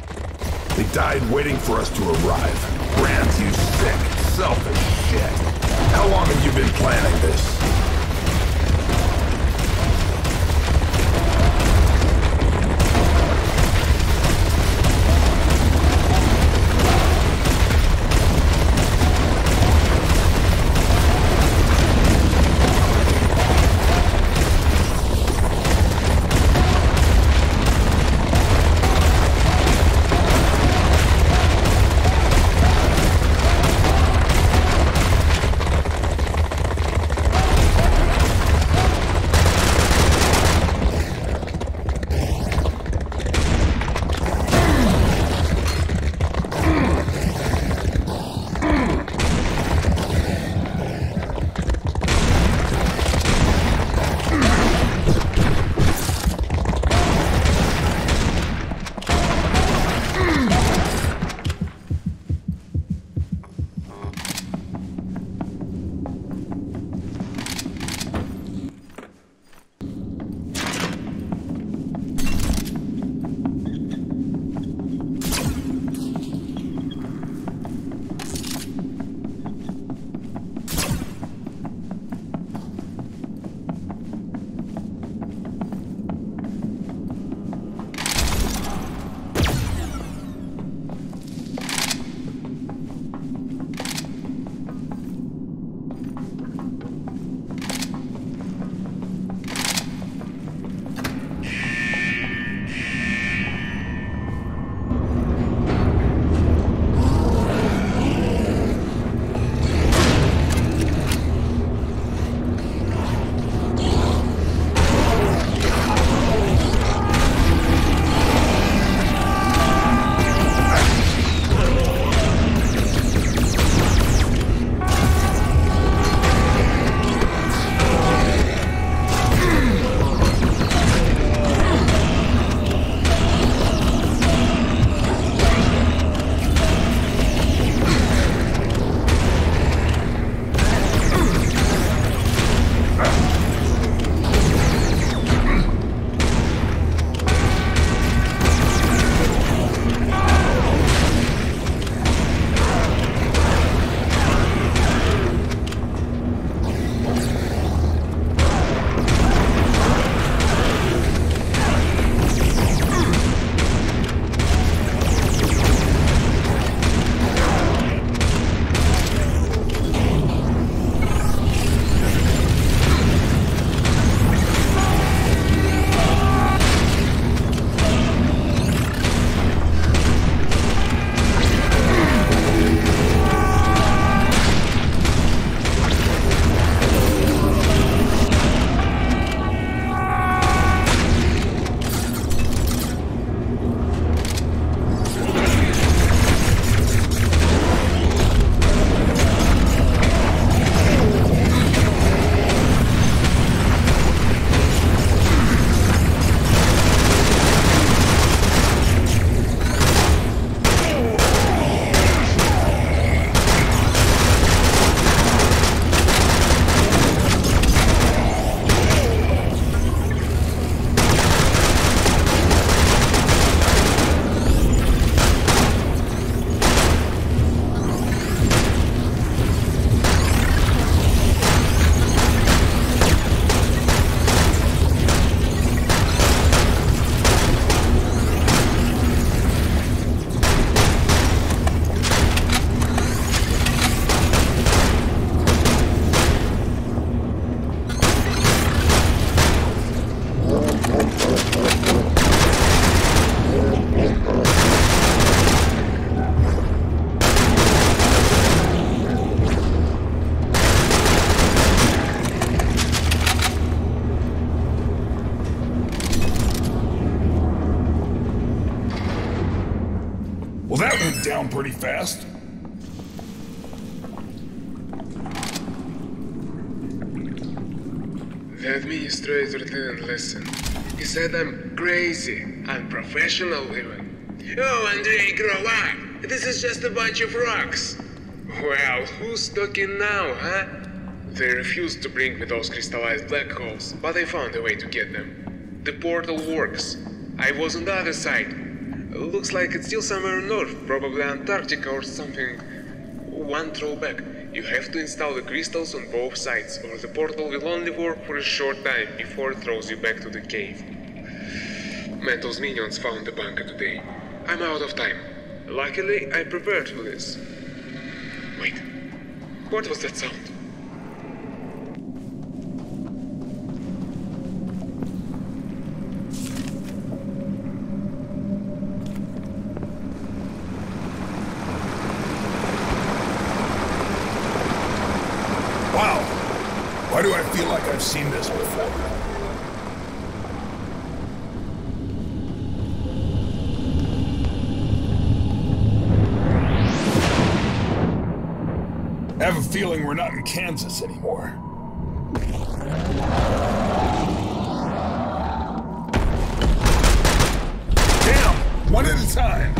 They died waiting for us to arrive. Grant, you sick, selfish shit. How long have you been planning this? Well, that went down pretty fast. The administrator didn't listen. He said I'm crazy, unprofessional even. Oh, Andrei, grow up! This is just a bunch of rocks. Well, who's talking now, huh? They refused to bring me those crystallized black holes, but I found a way to get them. The portal works. I was on the other side. Looks like it's still somewhere north, probably Antarctica or something. One drawback. You have to install the crystals on both sides, or the portal will only work for a short time before it throws you back to the cave. Mental's minions found the bunker today. I'm out of time. Luckily, I prepared for this. Wait, what was that sound? Wow! Why do I feel like I've seen this before? I have a feeling we're not in Kansas anymore. Damn! One at a time!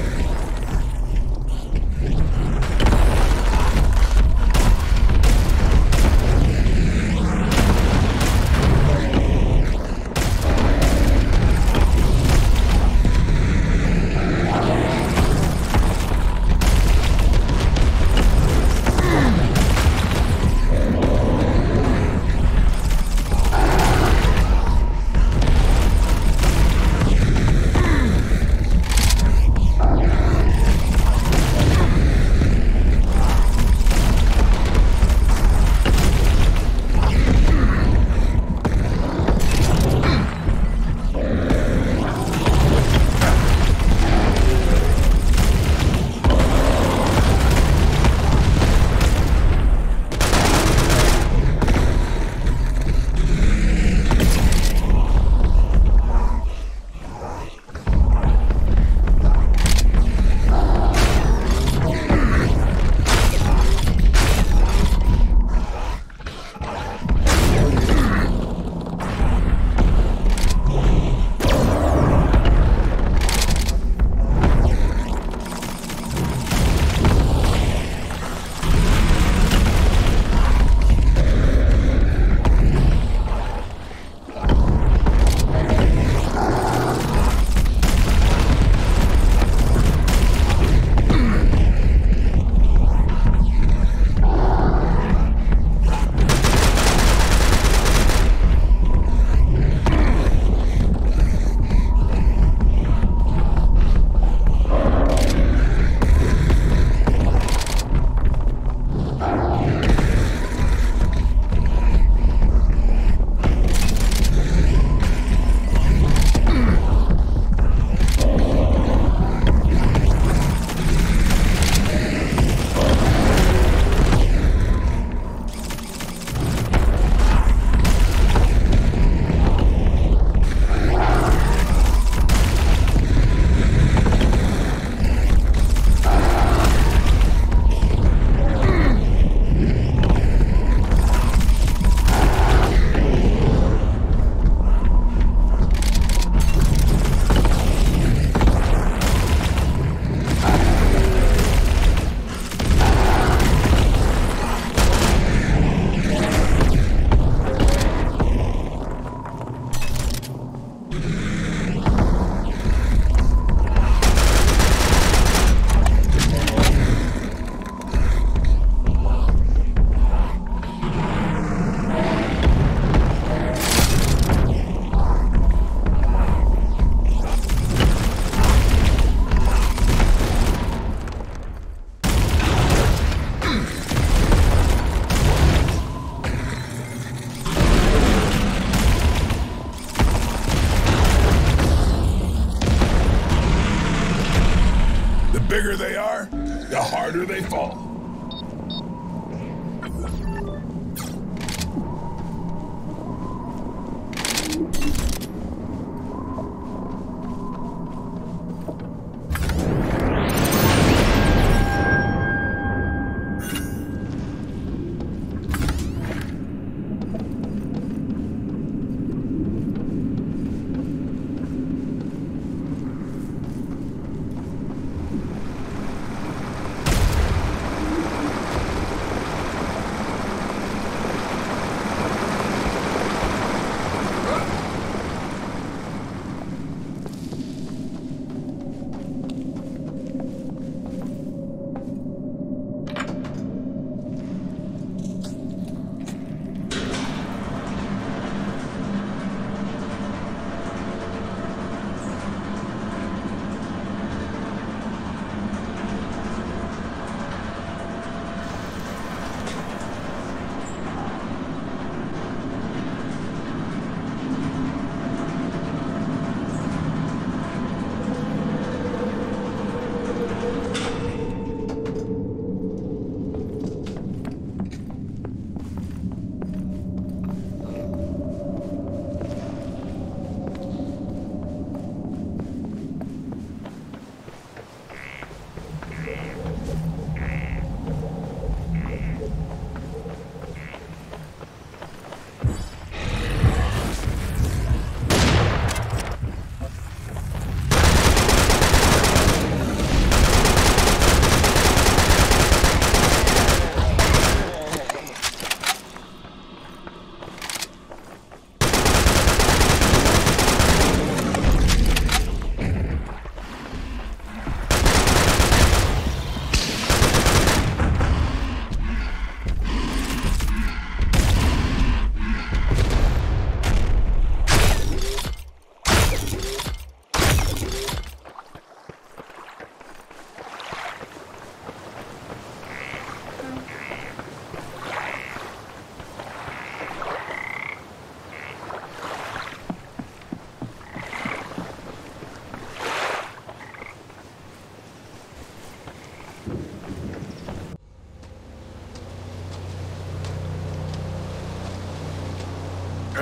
bigger they are, the harder they fall.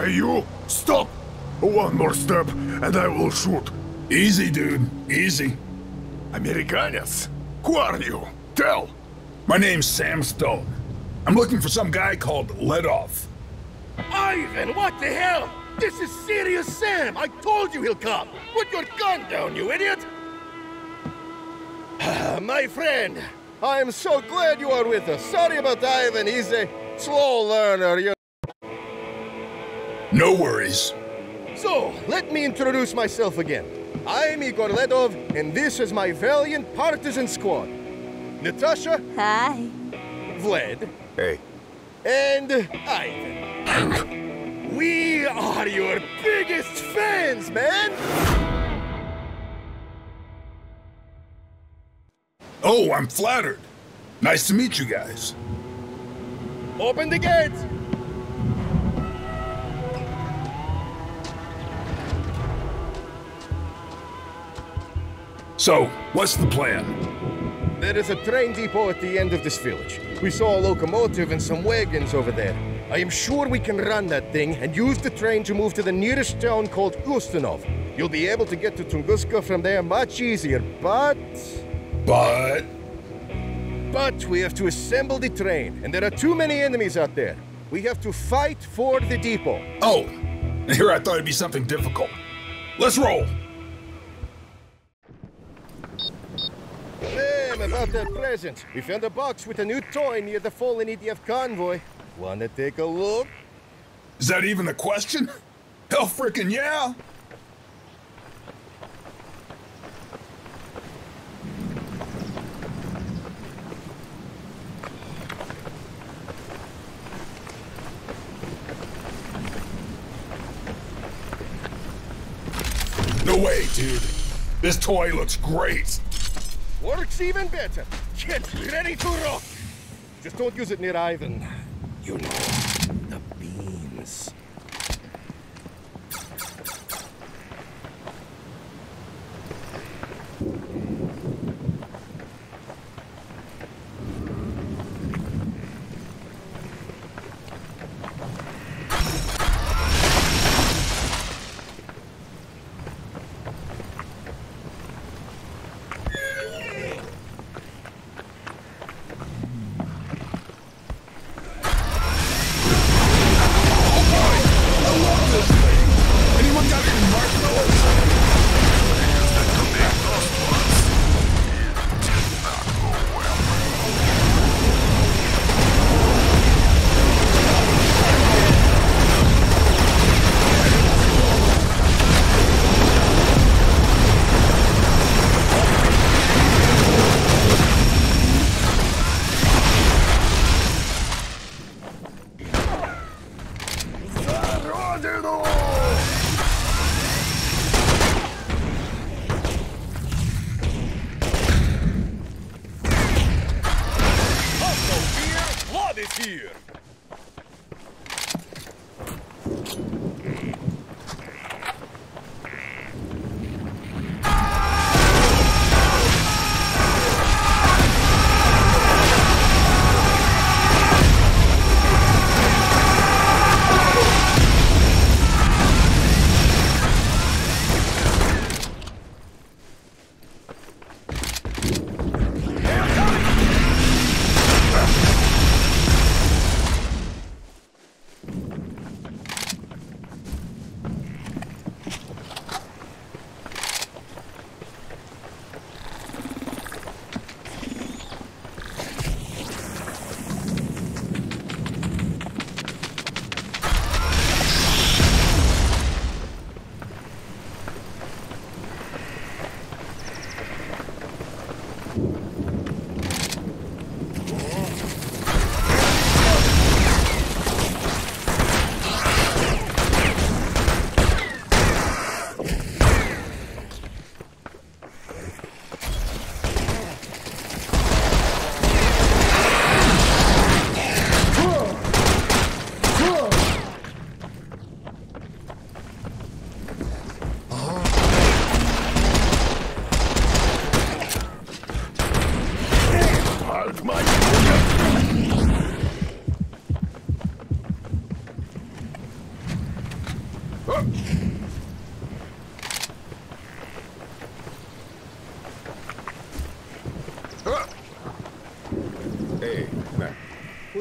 Hey, you! Stop! One more step, and I will shoot. Easy, dude. Easy. Americanas? Who are you? Tell! My name's Sam Stone. I'm looking for some guy called Ledoff. Ivan, what the hell? This is serious Sam! I told you he'll come! Put your gun down, you idiot! My friend, I am so glad you are with us. Sorry about Ivan, he's a slow learner, you... No worries. So, let me introduce myself again. I'm Igor Ledov, and this is my valiant partisan squad. Natasha. Hi. Vlad. Hey. And Ivan. We are your biggest fans, man! Oh, I'm flattered. Nice to meet you guys. Open the gates! So, what's the plan? There is a train depot at the end of this village. We saw a locomotive and some wagons over there. I am sure we can run that thing and use the train to move to the nearest town called Ustanov. You'll be able to get to Tunguska from there much easier, but... But... But we have to assemble the train, and there are too many enemies out there. We have to fight for the depot. Oh, here I thought it'd be something difficult. Let's roll! Damn, about that present. We found a box with a new toy near the fallen E D F convoy. Wanna take a look? Is that even a question? Hell frickin' yeah! No way, dude. This toy looks great. Works even better. Get ready to rock. Just don't use it near Ivan. You know, the beans.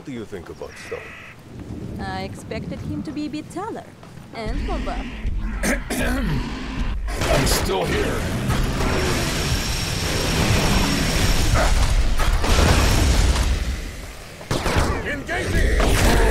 do you think about Stone? I expected him to be a bit taller. And more buff. I'm still here. Engaging!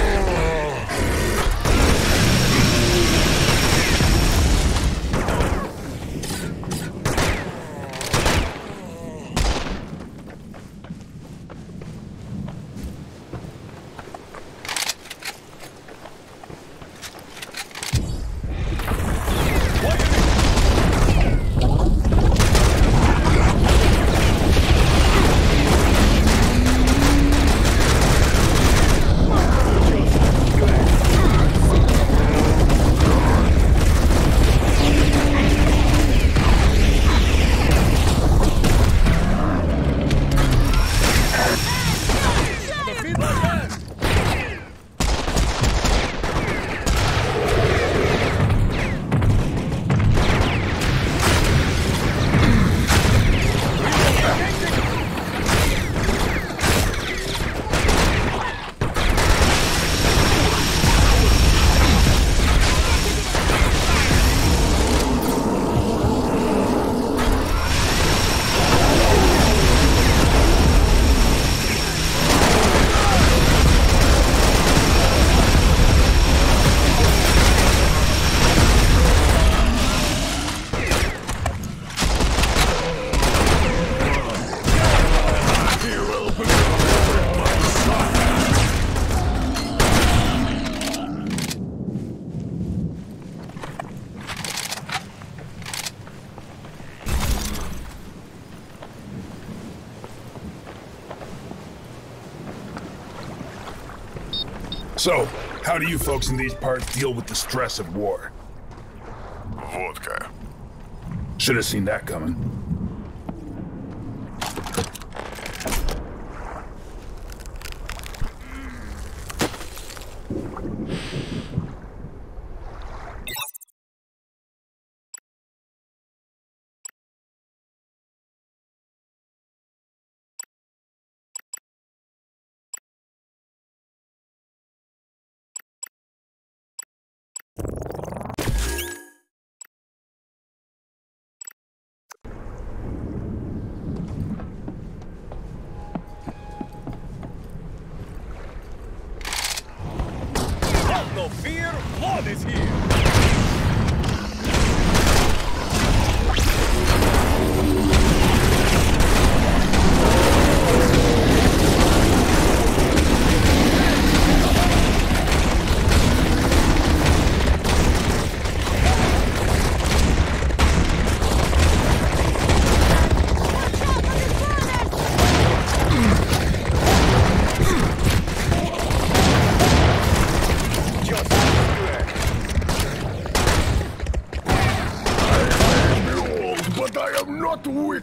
So, how do you folks in these parts deal with the stress of war? Vodka. Should have seen that coming. No fear, blood is here! Not weak.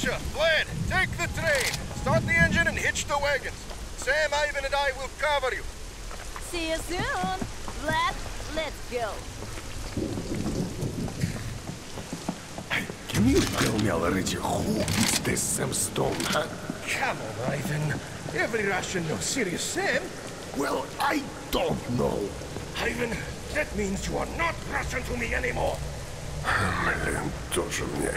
Russia, Vlad, take the train. Start the engine and hitch the wagons. Sam, Ivan, and I will cover you. See you soon. Vlad, let's go. Can you tell me already who is this Sam Stone, huh? Come on, Ivan. Every Russian knows Serious Sam. Well, I don't know. Ivan, that means you are not Russian to me anymore. Блин, тоже мне.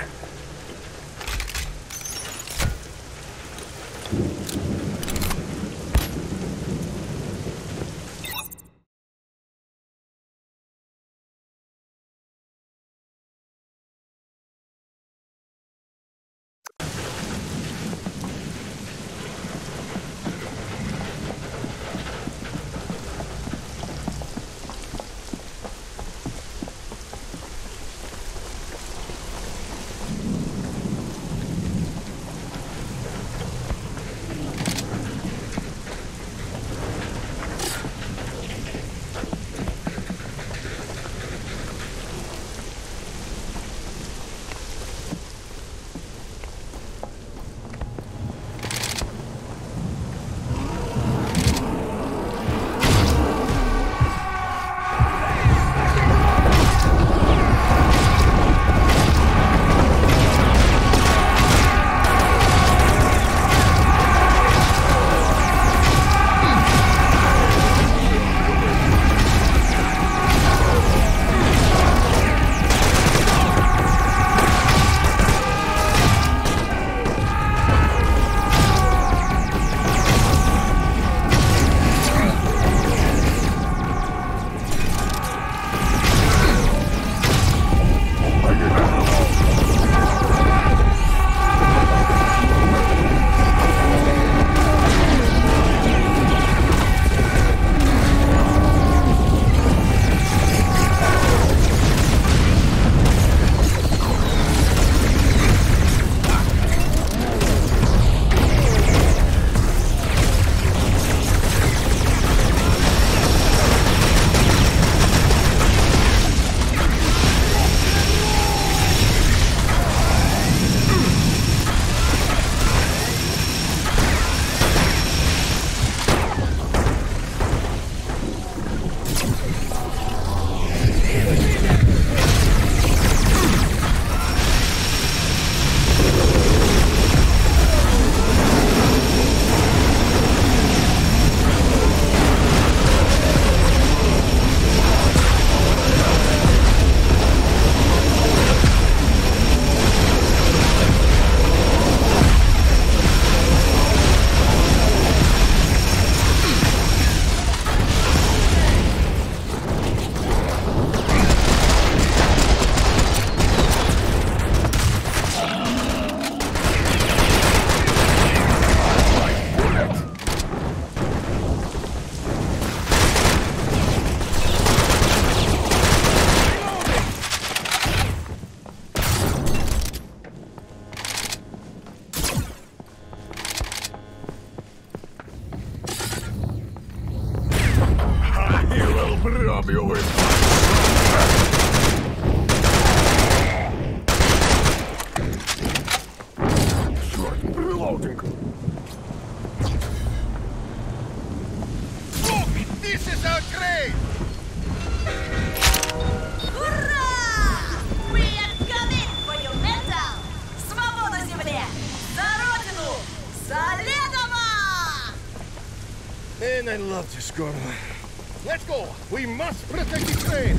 Man, I love this girl. Let's go. We must protect the train.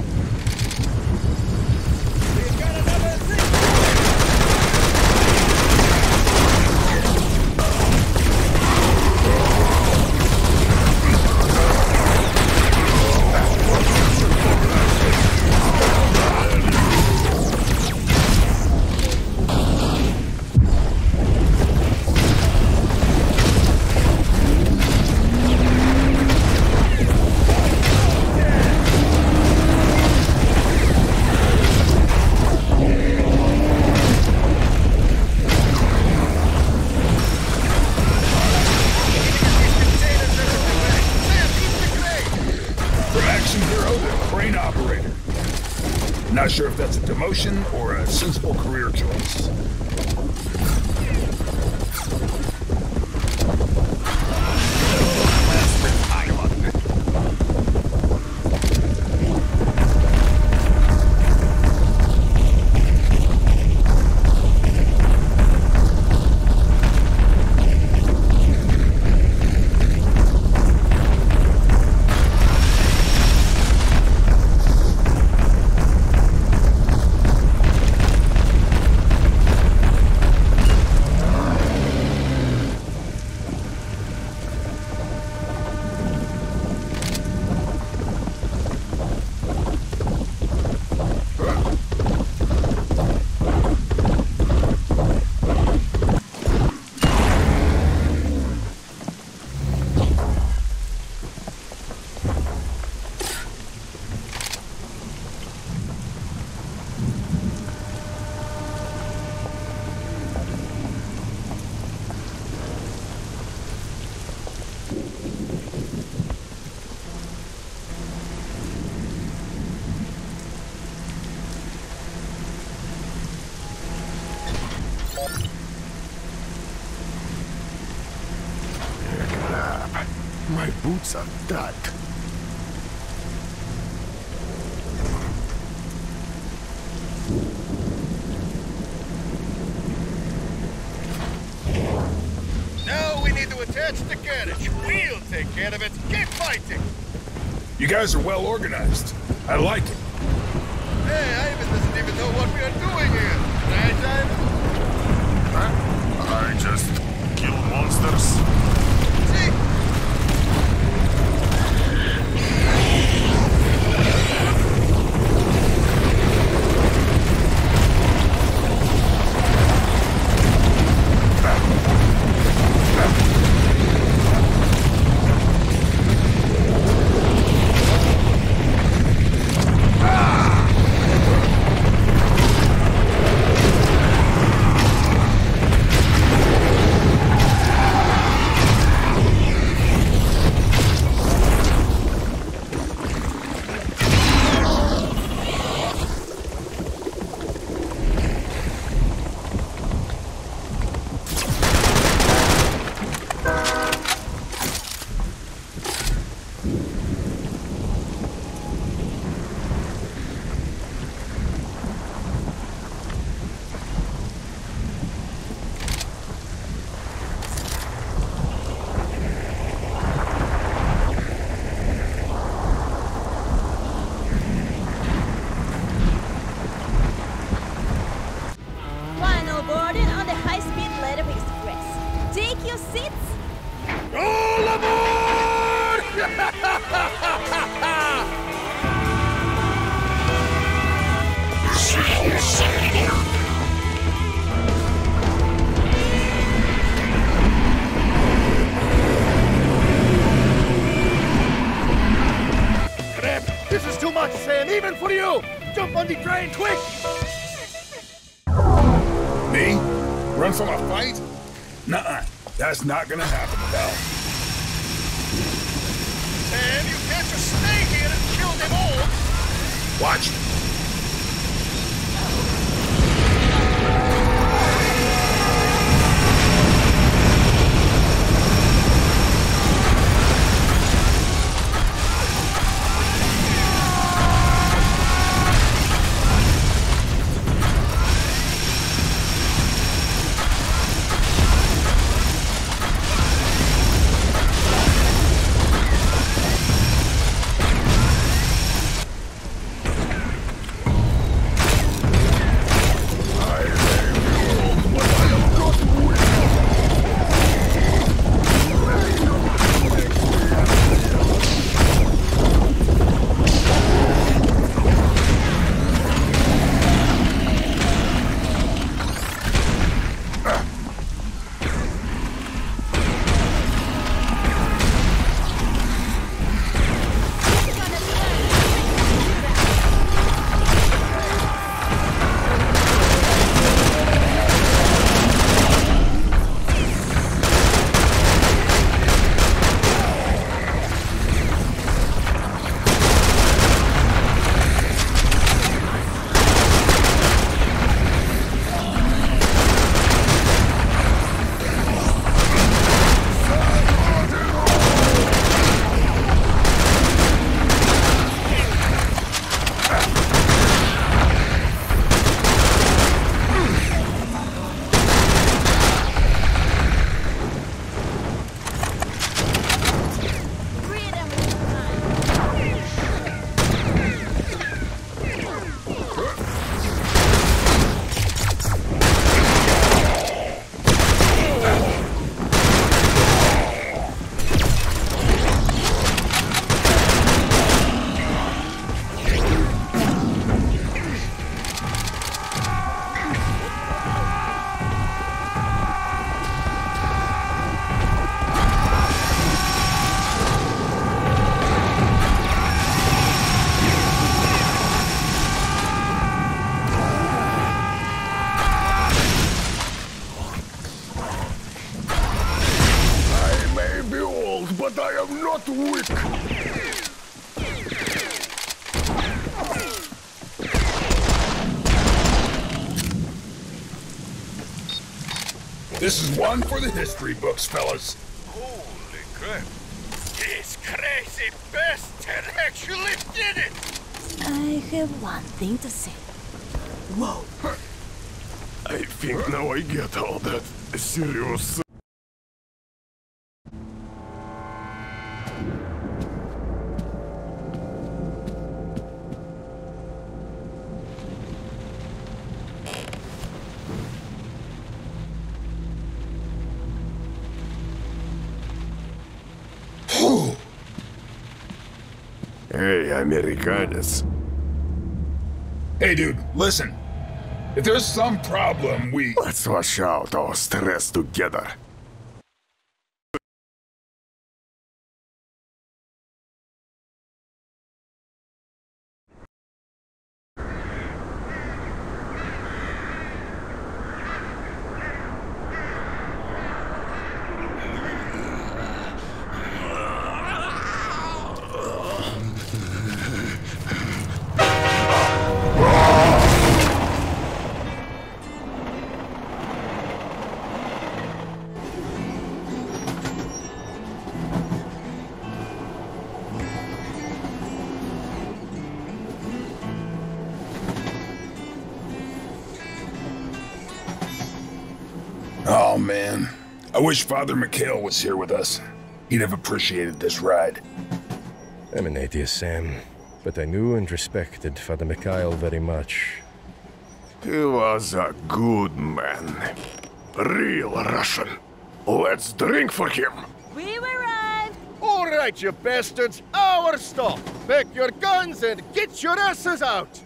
We got another thing. Not sure if that's a demotion or a sensible career choice. My boots are dead. Now we need to attach the carriage. We'll take care of it. Keep fighting. You guys are well organized. I like it. Hey, Ivan doesn't even know what we are doing here. Right, Ivan? Huh? I just kill monsters. See? This is too much, Sam, even for you! Jump on the train, quick! Me? Run from a fight? Nuh-uh. That's not gonna happen, pal. Sam, you can't just stay here and kill them all! Watch. I am not weak. This is one for the history books, fellas. Holy crap. This crazy bastard actually did it! I have one thing to say. Whoa. I think now I get all that serious. Hey, Americanus. Hey, dude, listen. If there's some problem, we... Let's wash out our stress together. Oh, man. I wish Father Mikhail was here with us. He'd have appreciated this ride. I'm an atheist, Sam, but I knew and respected Father Mikhail very much. He was a good man. Real Russian. Let's drink for him. We've arrived! All right, you bastards, our stop! Pack your guns and get your asses out!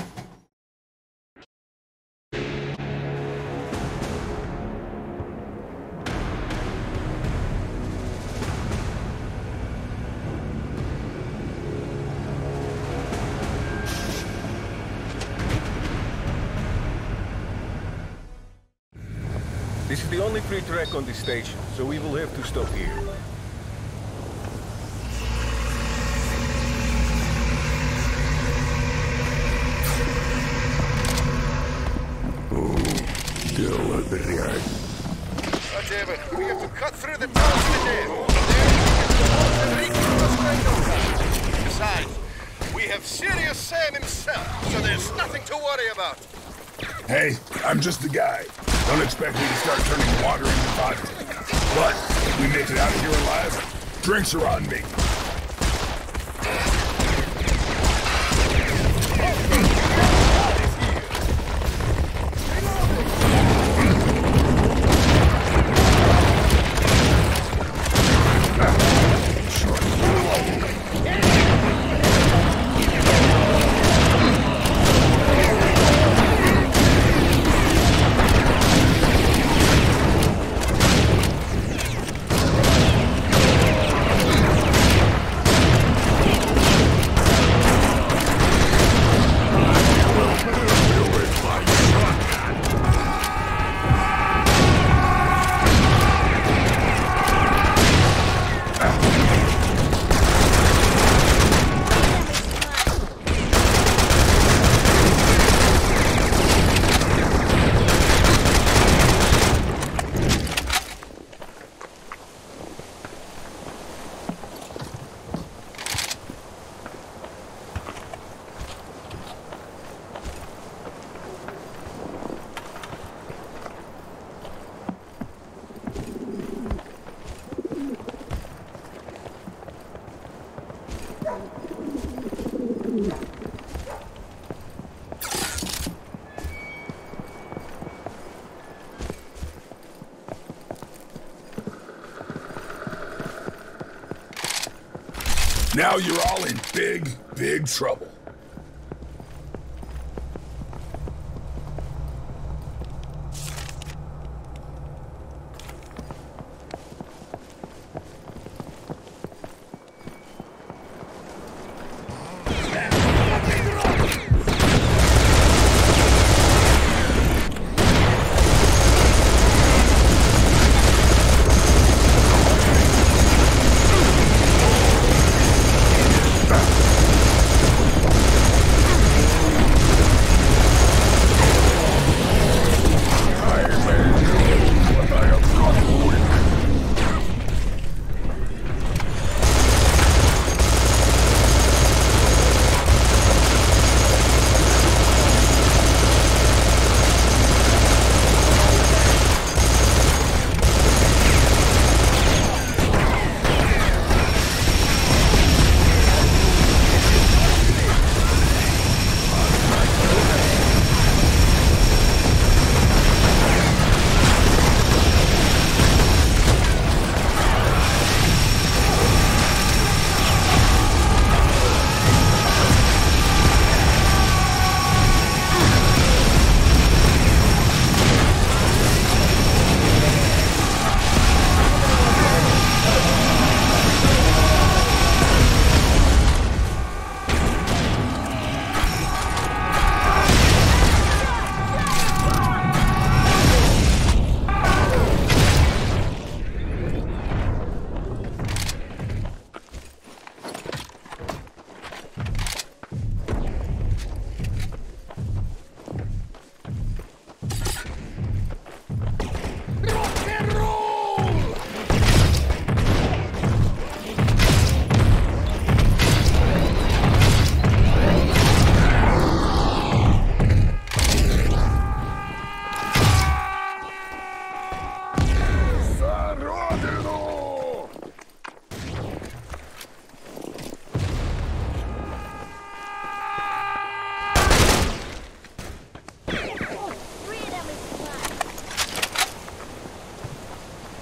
This is the only free track on this station, so we will have to stop here. Whatever, we have to cut through the tunnels today. Then we can the straight. Besides, we have serious Sam himself, so there's nothing to worry about. Hey, I'm just a guy. Don't expect me to start turning water into vodka. But if we make it out of here alive, drinks are on me. Now you're all in big, big trouble.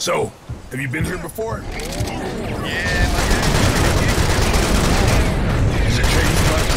So, have you been here before? Yeah, Is it changed much?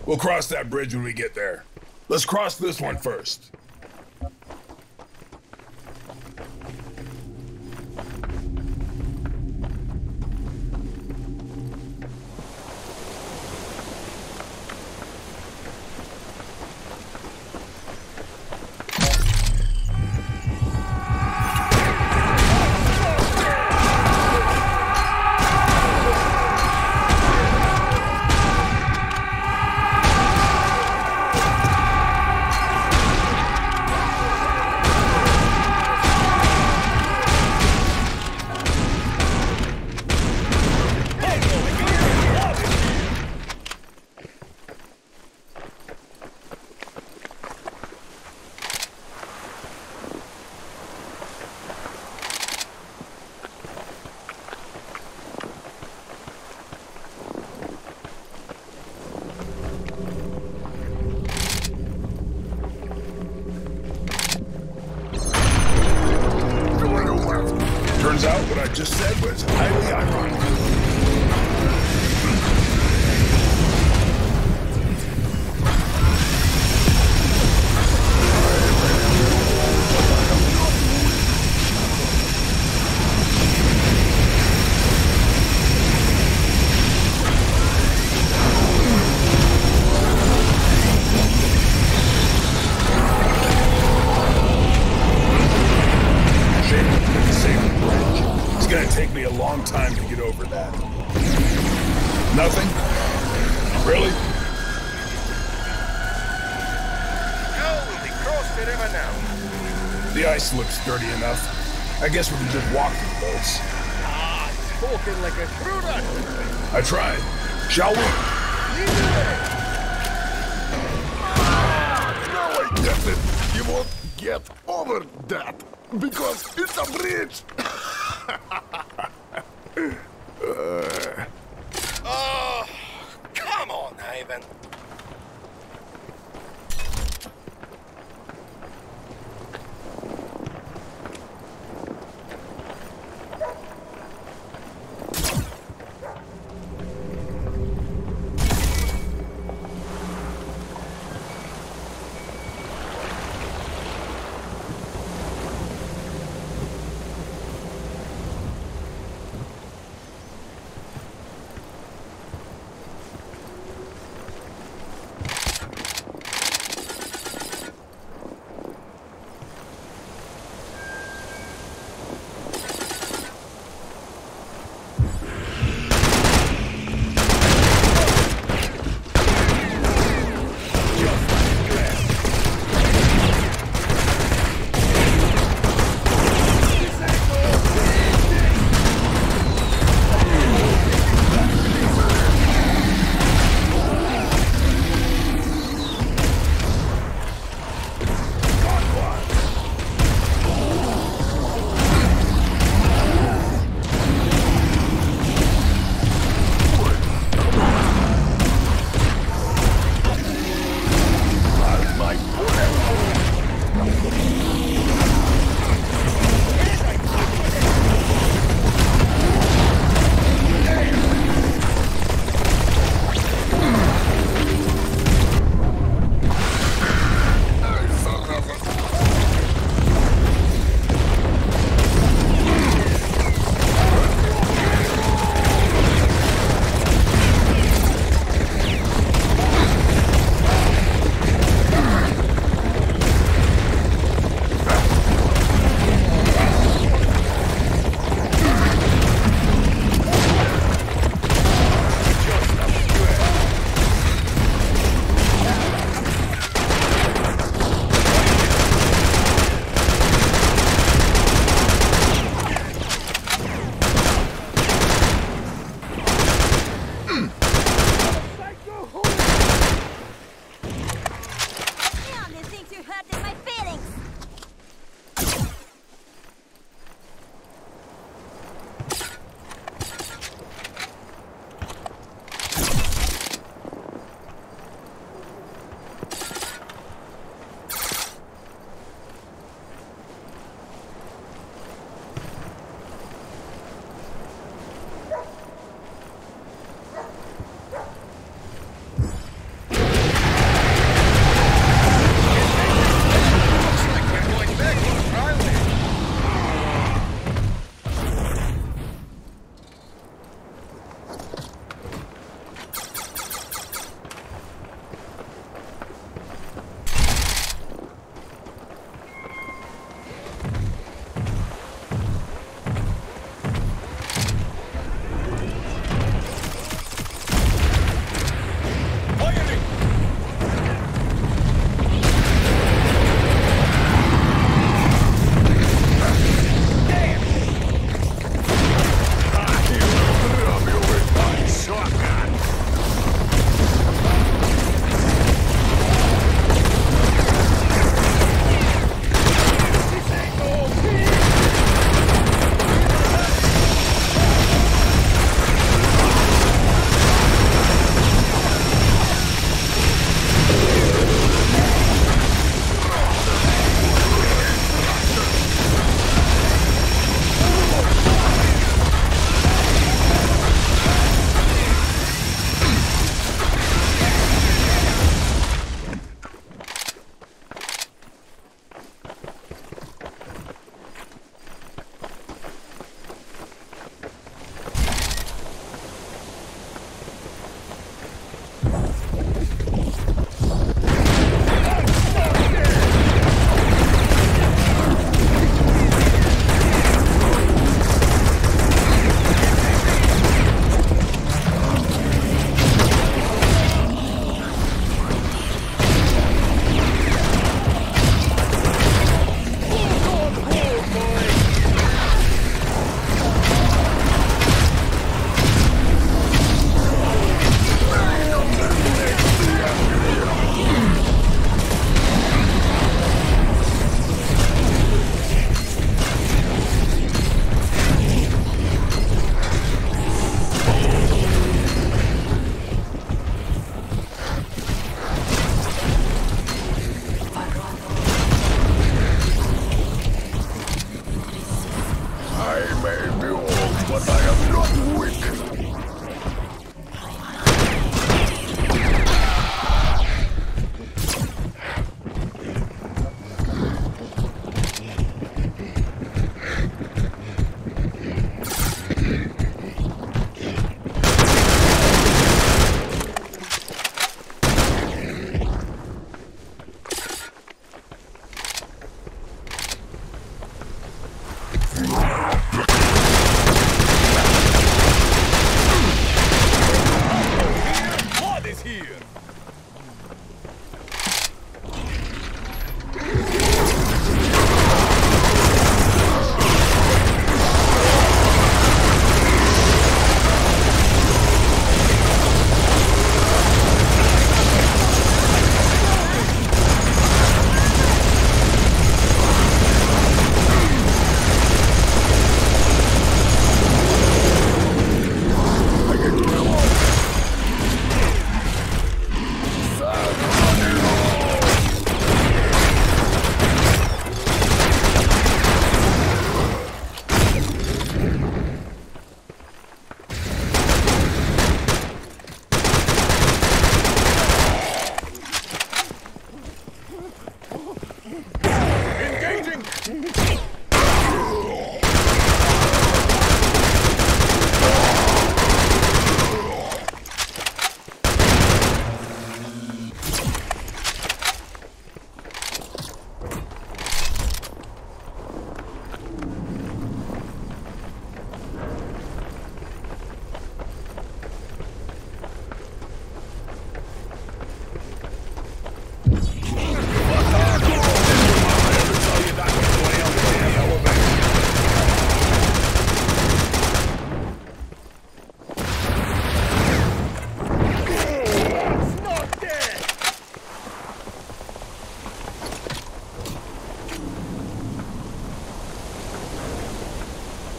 We'll cross that bridge when we get there. Let's cross this one first. Turns out what I just said was highly ironic. Take me a long time to get over that. Nothing? Really? Oh, we crossed the river now. The ice looks dirty enough. I guess we can just walk through those. Ah, spoken like a true Dutchman. I tried. Shall we? Lead the way. Now I get it. You won't get over that because it's a bridge. uh. Oh, come on, Ivan.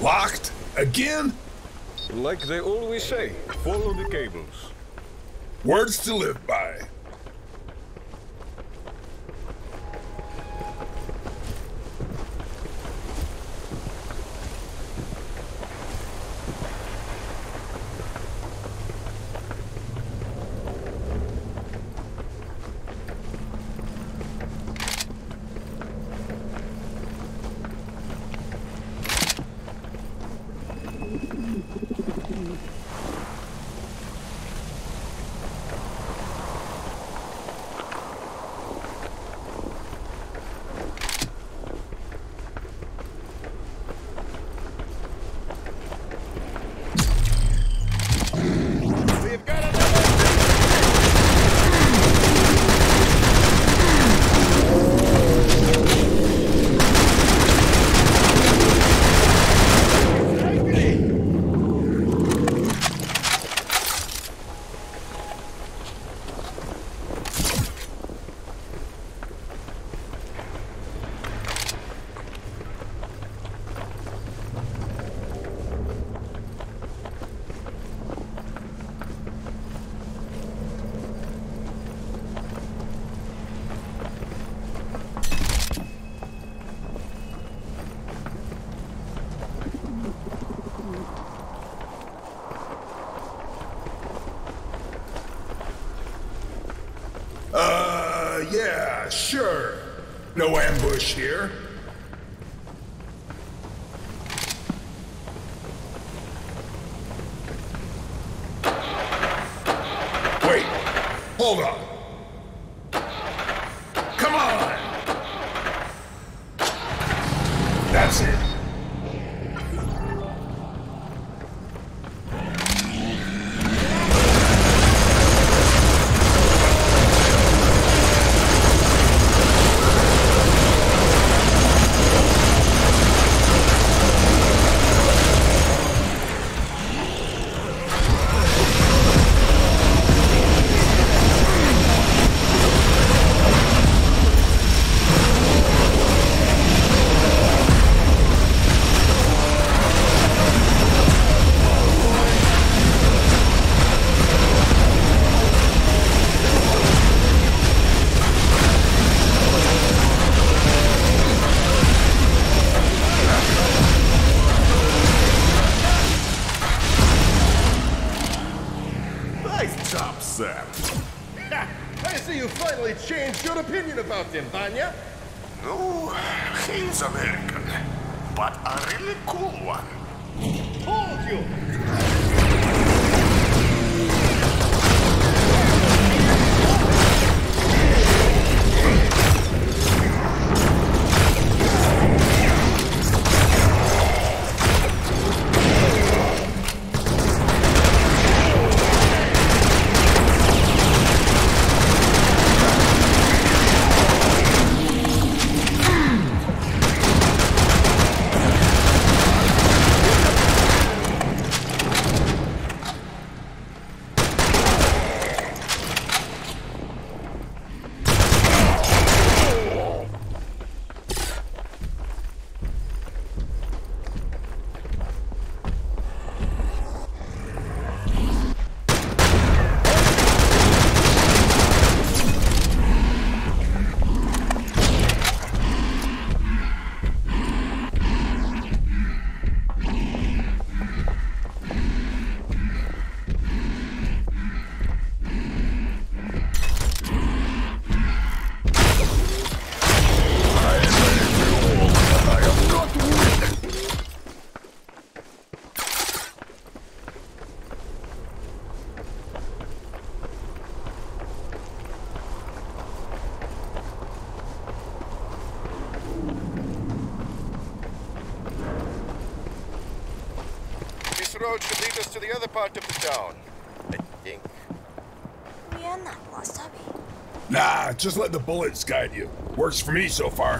Locked? Again? Like they always say, follow the cables. Words to live by. Uh, yeah, sure. No ambush here. Wait, hold on. Come on! That's it. I see you finally changed your opinion about him, Vanya. No, he's American, but a really cool one. Told you! This road should lead us to the other part of the town, I think. Nah, just let the bullets guide you. Works for me so far.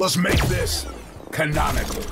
Let's make this canonical.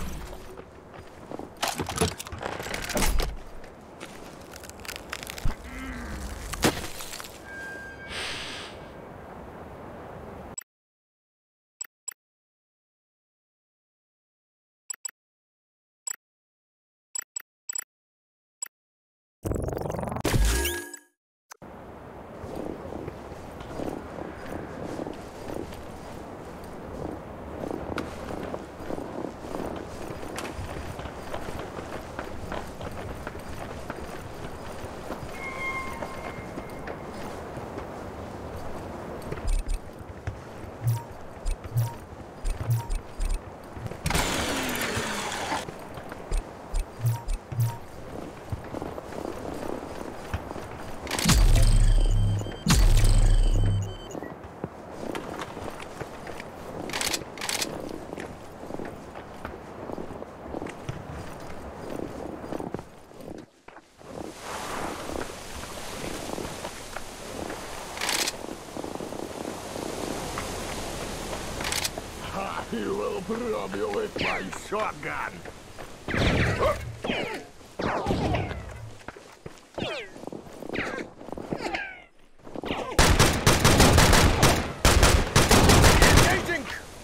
You will probe you with my shotgun. Engaging!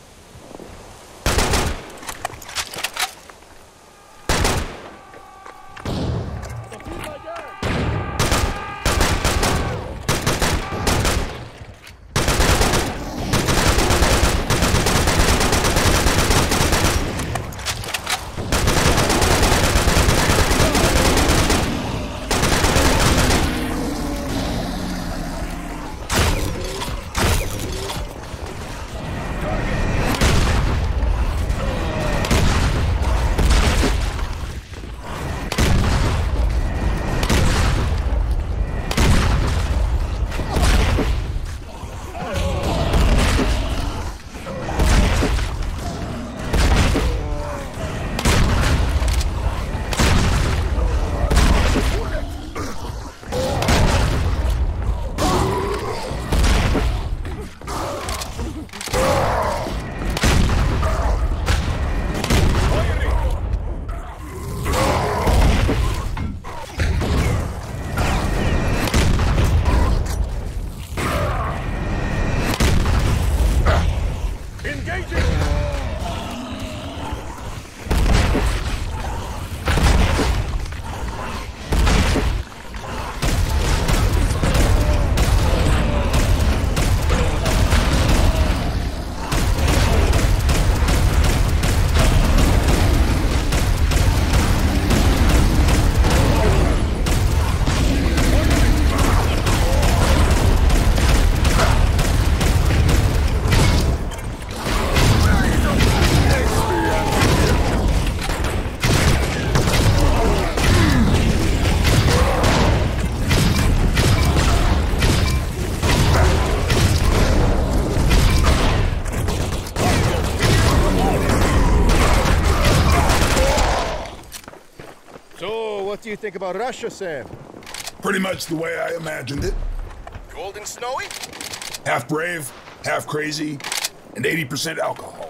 What do you think about Russia, Sam? Pretty much the way I imagined it. Cold and snowy? Half brave, half crazy, and eighty percent alcohol.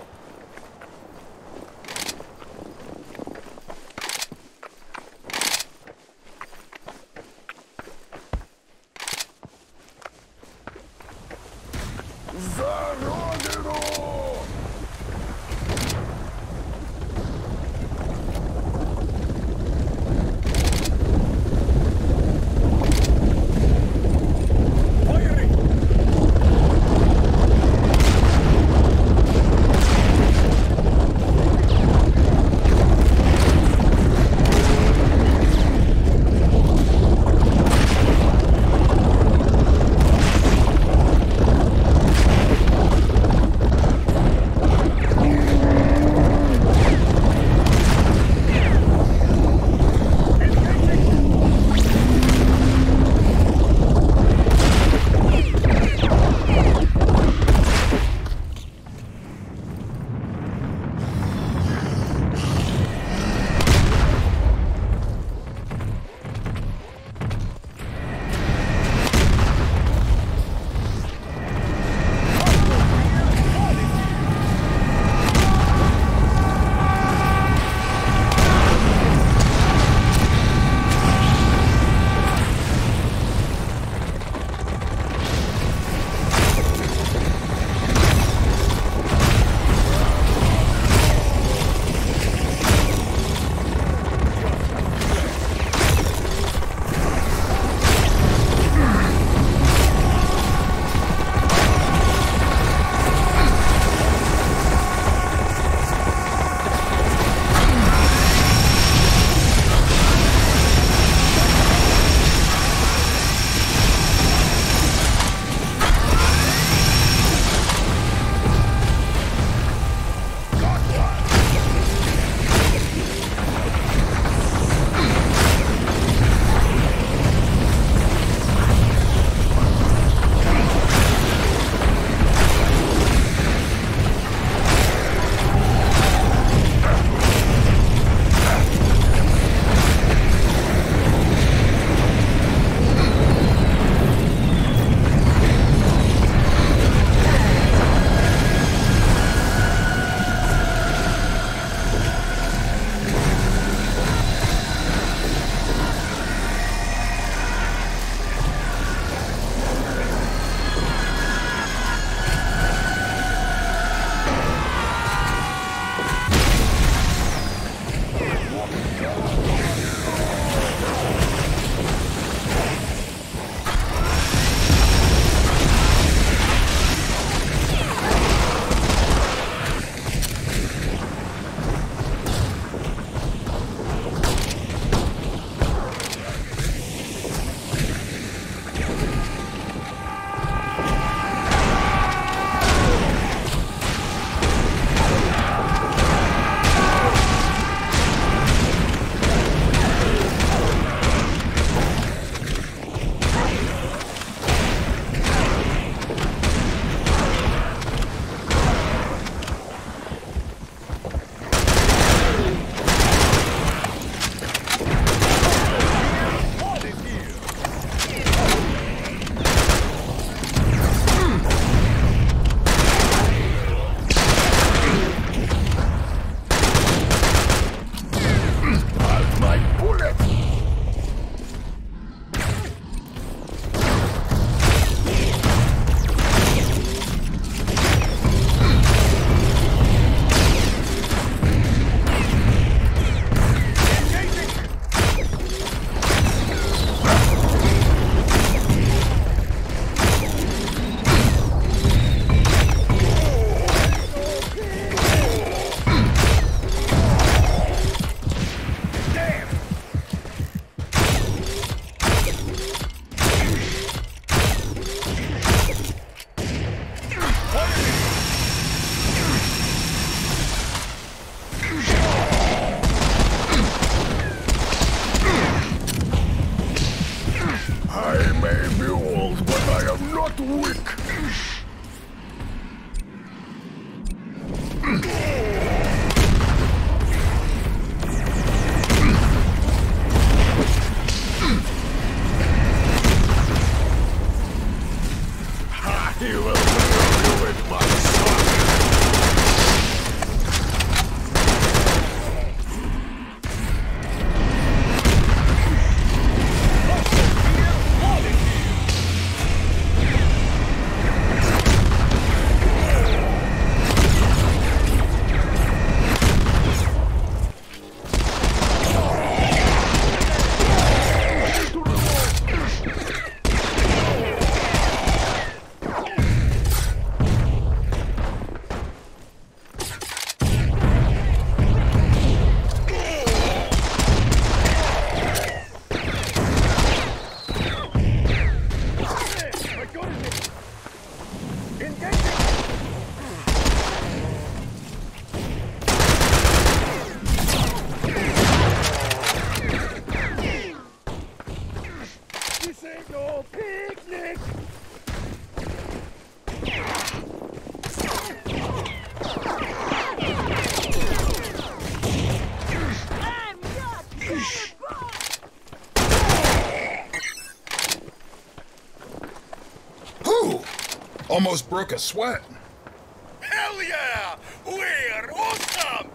almost broke a sweat. Hell yeah! We're awesome!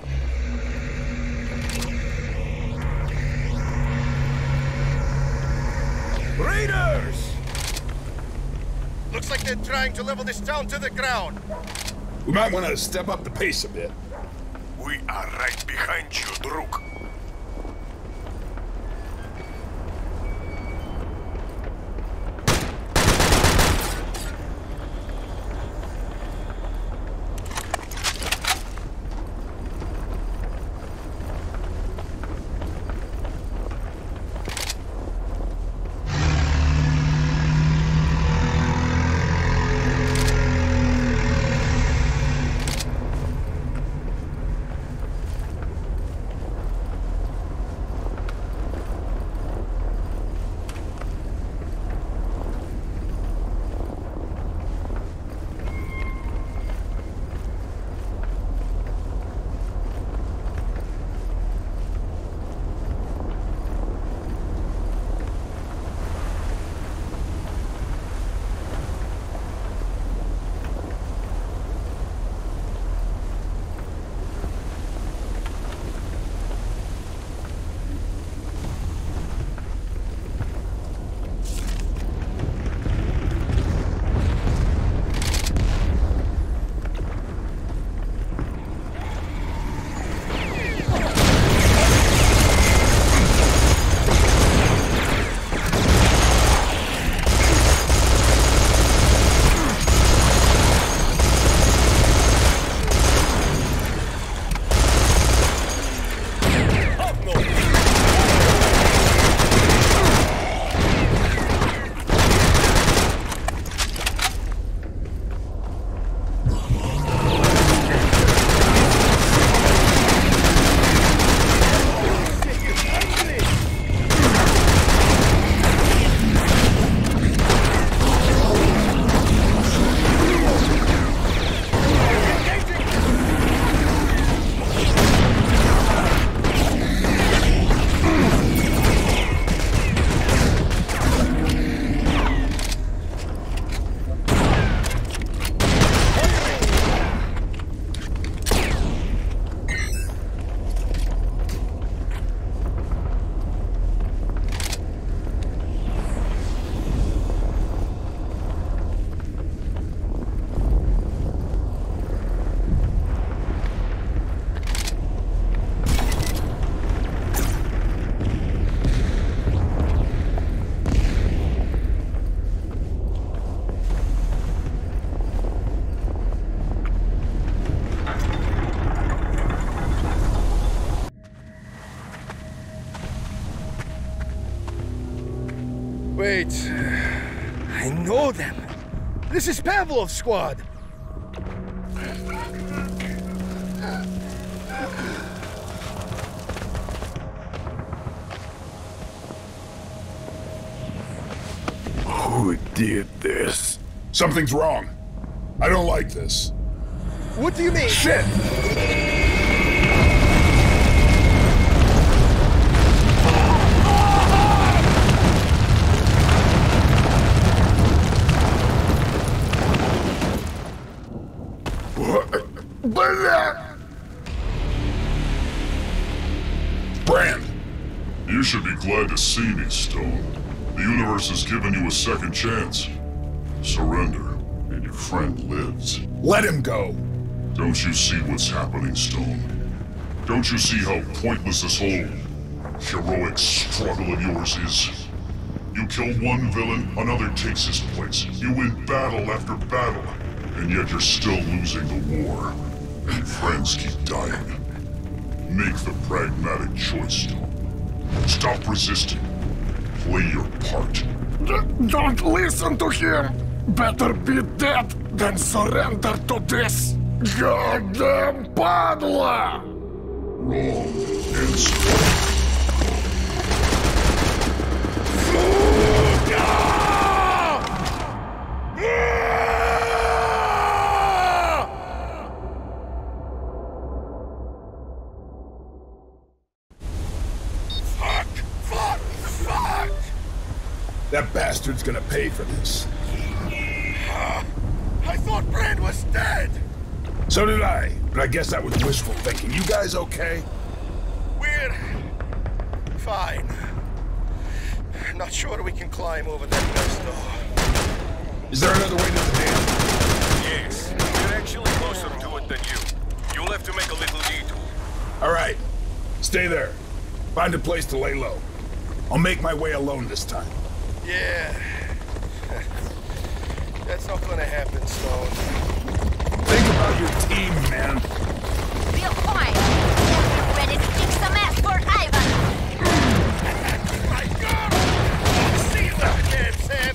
Raiders! Looks like they're trying to level this town to the ground. We might want to step up the pace a bit. We are right behind you, Druk. Wait, I know them. This is Pavlov's squad. Who did this? Something's wrong. I don't like this. What do you mean? Shit! Brand! You should be glad to see me, Stone. The universe has given you a second chance. Surrender, and your friend lives. Let him go! Don't you see what's happening, Stone? Don't you see how pointless this whole heroic struggle of yours is? You kill one villain, another takes his place. You win battle after battle, and yet you're still losing the war. And friends keep dying. Make the pragmatic choice, Stone. Stop resisting. Play your part. D- don't listen to him! Better be dead than surrender to this goddamn padla! Wrong answer. That bastard's gonna pay for this. I thought Brand was dead! So did I, but I guess that was wishful thinking. You guys okay? We're... fine. Not sure we can climb over that nest, though. Is there another way to the dam? Yes, we're actually closer to it than you. You'll have to make a little detour. All right, stay there. Find a place to lay low. I'll make my way alone this time. Yeah. That's not gonna happen, Stone. Think about your team, man. Real quiet. Get ready to kick some ass for Ivan. My God! See that again, Sam!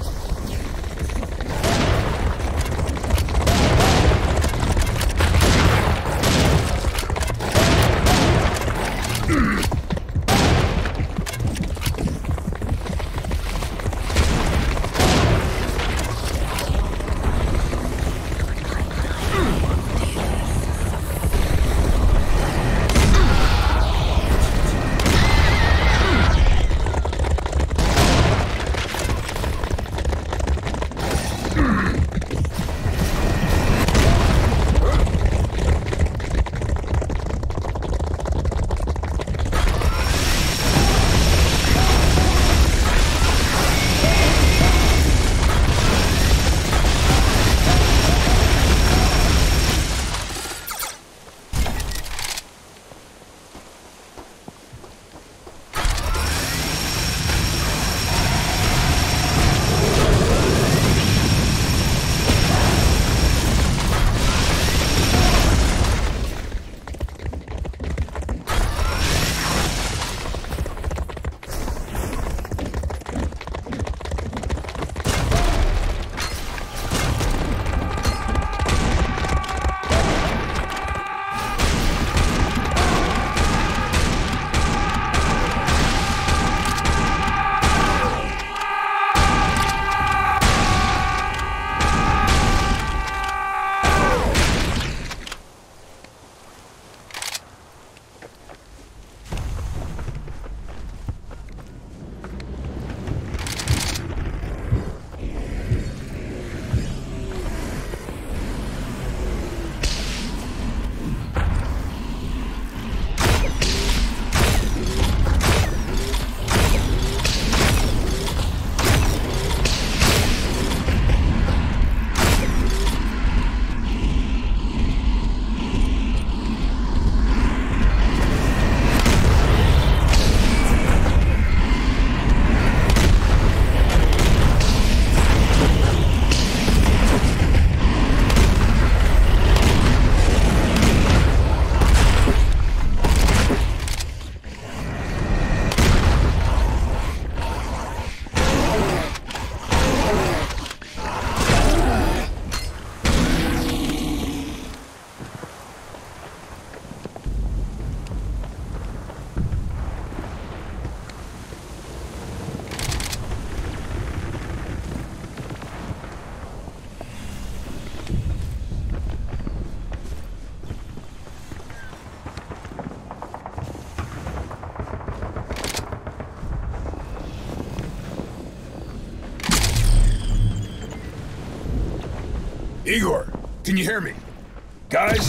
Igor, can you hear me? Guys?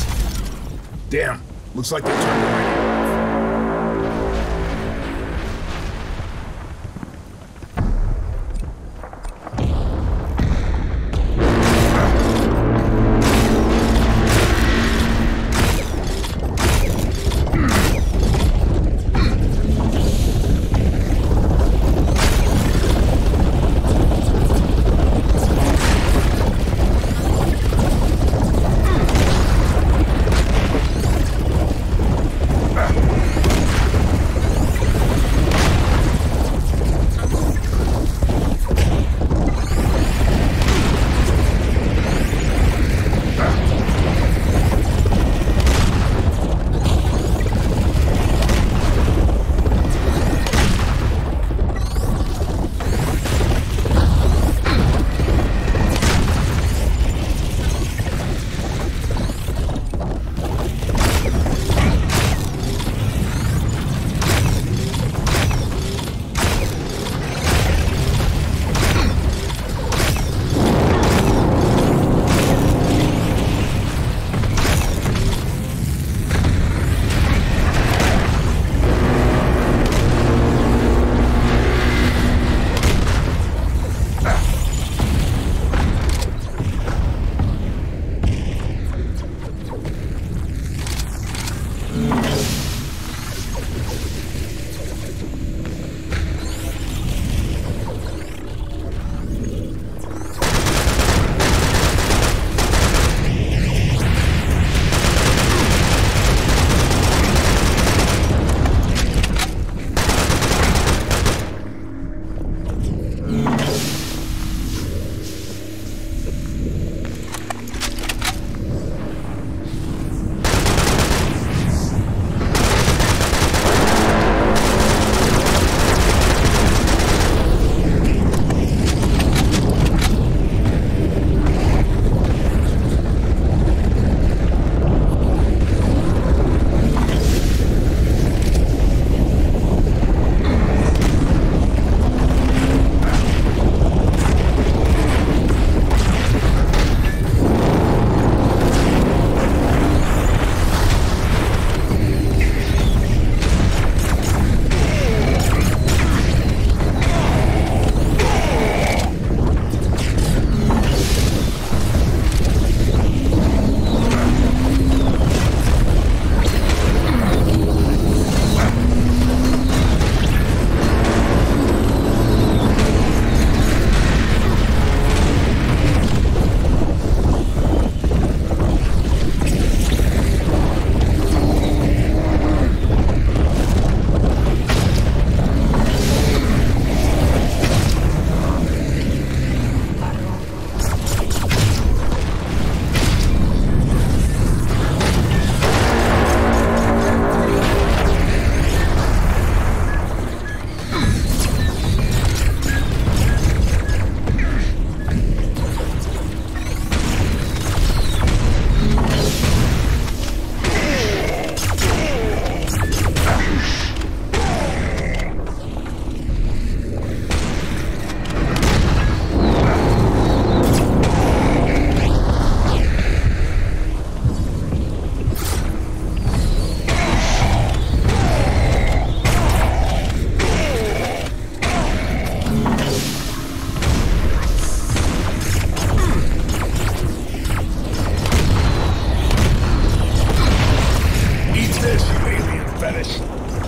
Damn, looks like they turned the radio off.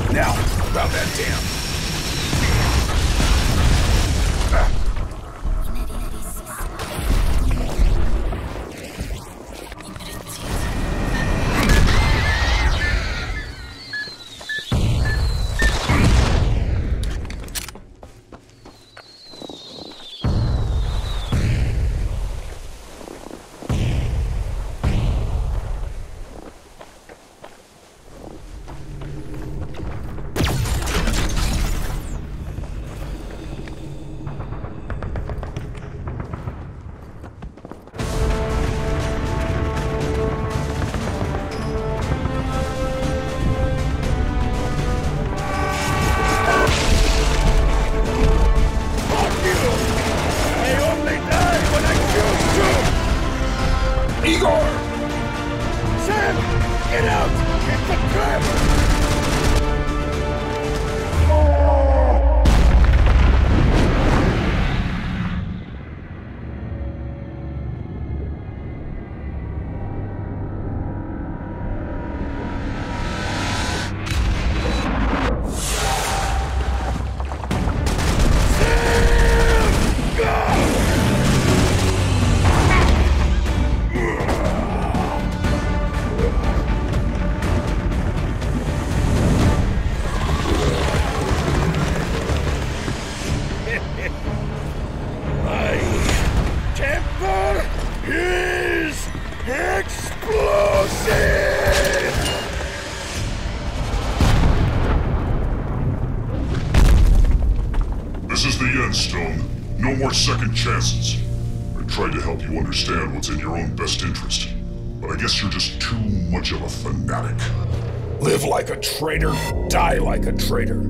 Now, about that dam. Second chances. I tried to help you understand what's in your own best interest, but I guess you're just too much of a fanatic. Live like a traitor, die like a traitor.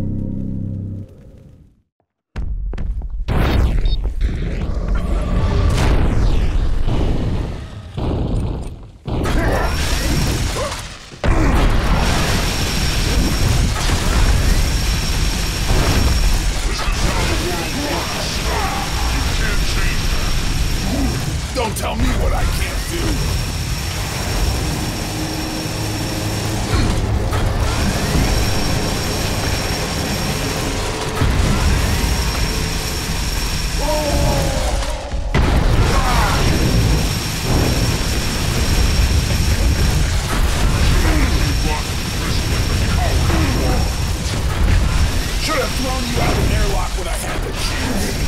Don't tell me what I can't do. Should have thrown you out of an airlock when I had the chance.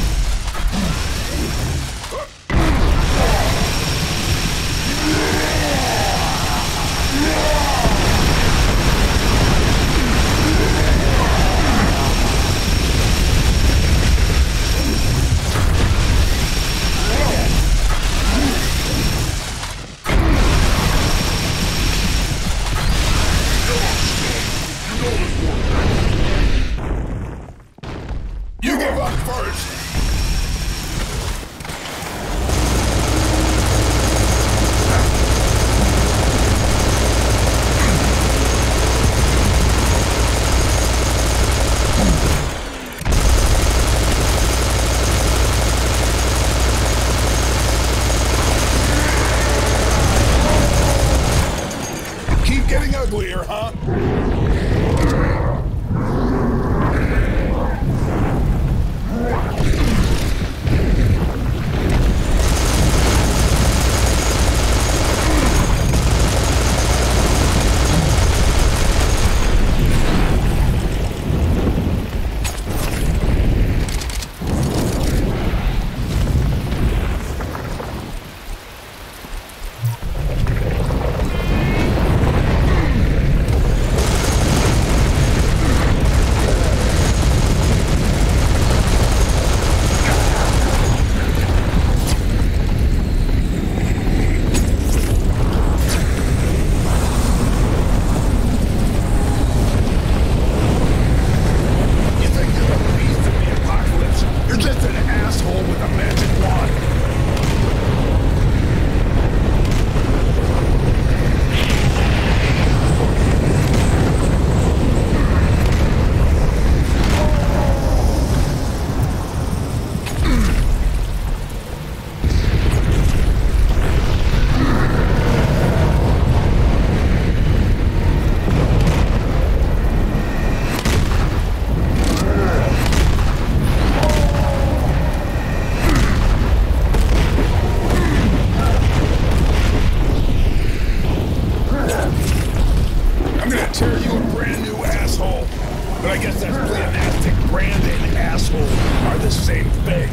You give up first! Keep getting uglier, huh? But I guess that's pleonastic. Brand and asshole are the same thing.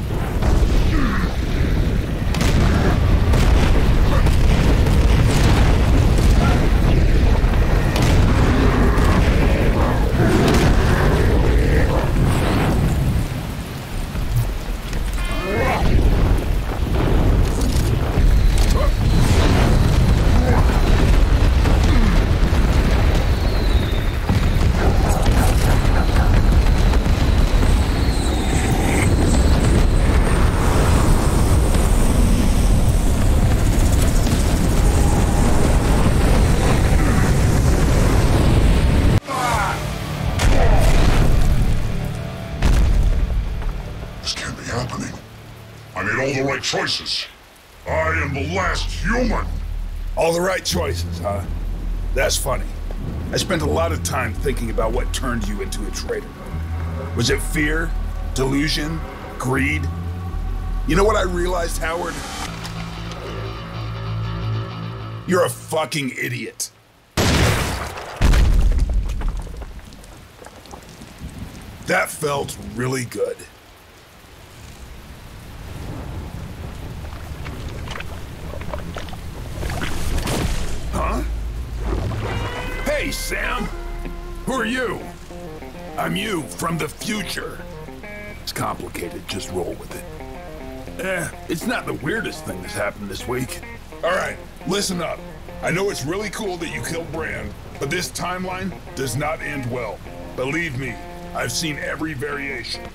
Choices. I am the last human. All the right choices, huh? That's funny. I spent a lot of time thinking about what turned you into a traitor. Was it fear? Delusion? Greed? You know what I realized, Howard? You're a fucking idiot. That felt really good. Huh? Hey, Sam! Who are you? I'm you, from the future. It's complicated, just roll with it. Eh, it's not the weirdest thing that's happened this week. Alright, listen up. I know it's really cool that you killed Brand, but this timeline does not end well. Believe me, I've seen every variation.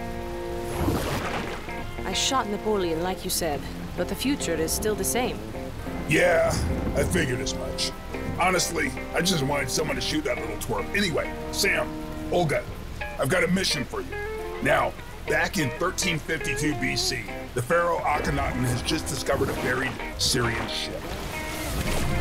I shot Napoleon, like you said, but the future is still the same. Yeah, I figured as much. Honestly, I just wanted someone to shoot that little twerp. Anyway, Sam, Olga, I've got a mission for you. Now, back in thirteen fifty-two B C, the pharaoh Akhenaten has just discovered a buried Syrian ship.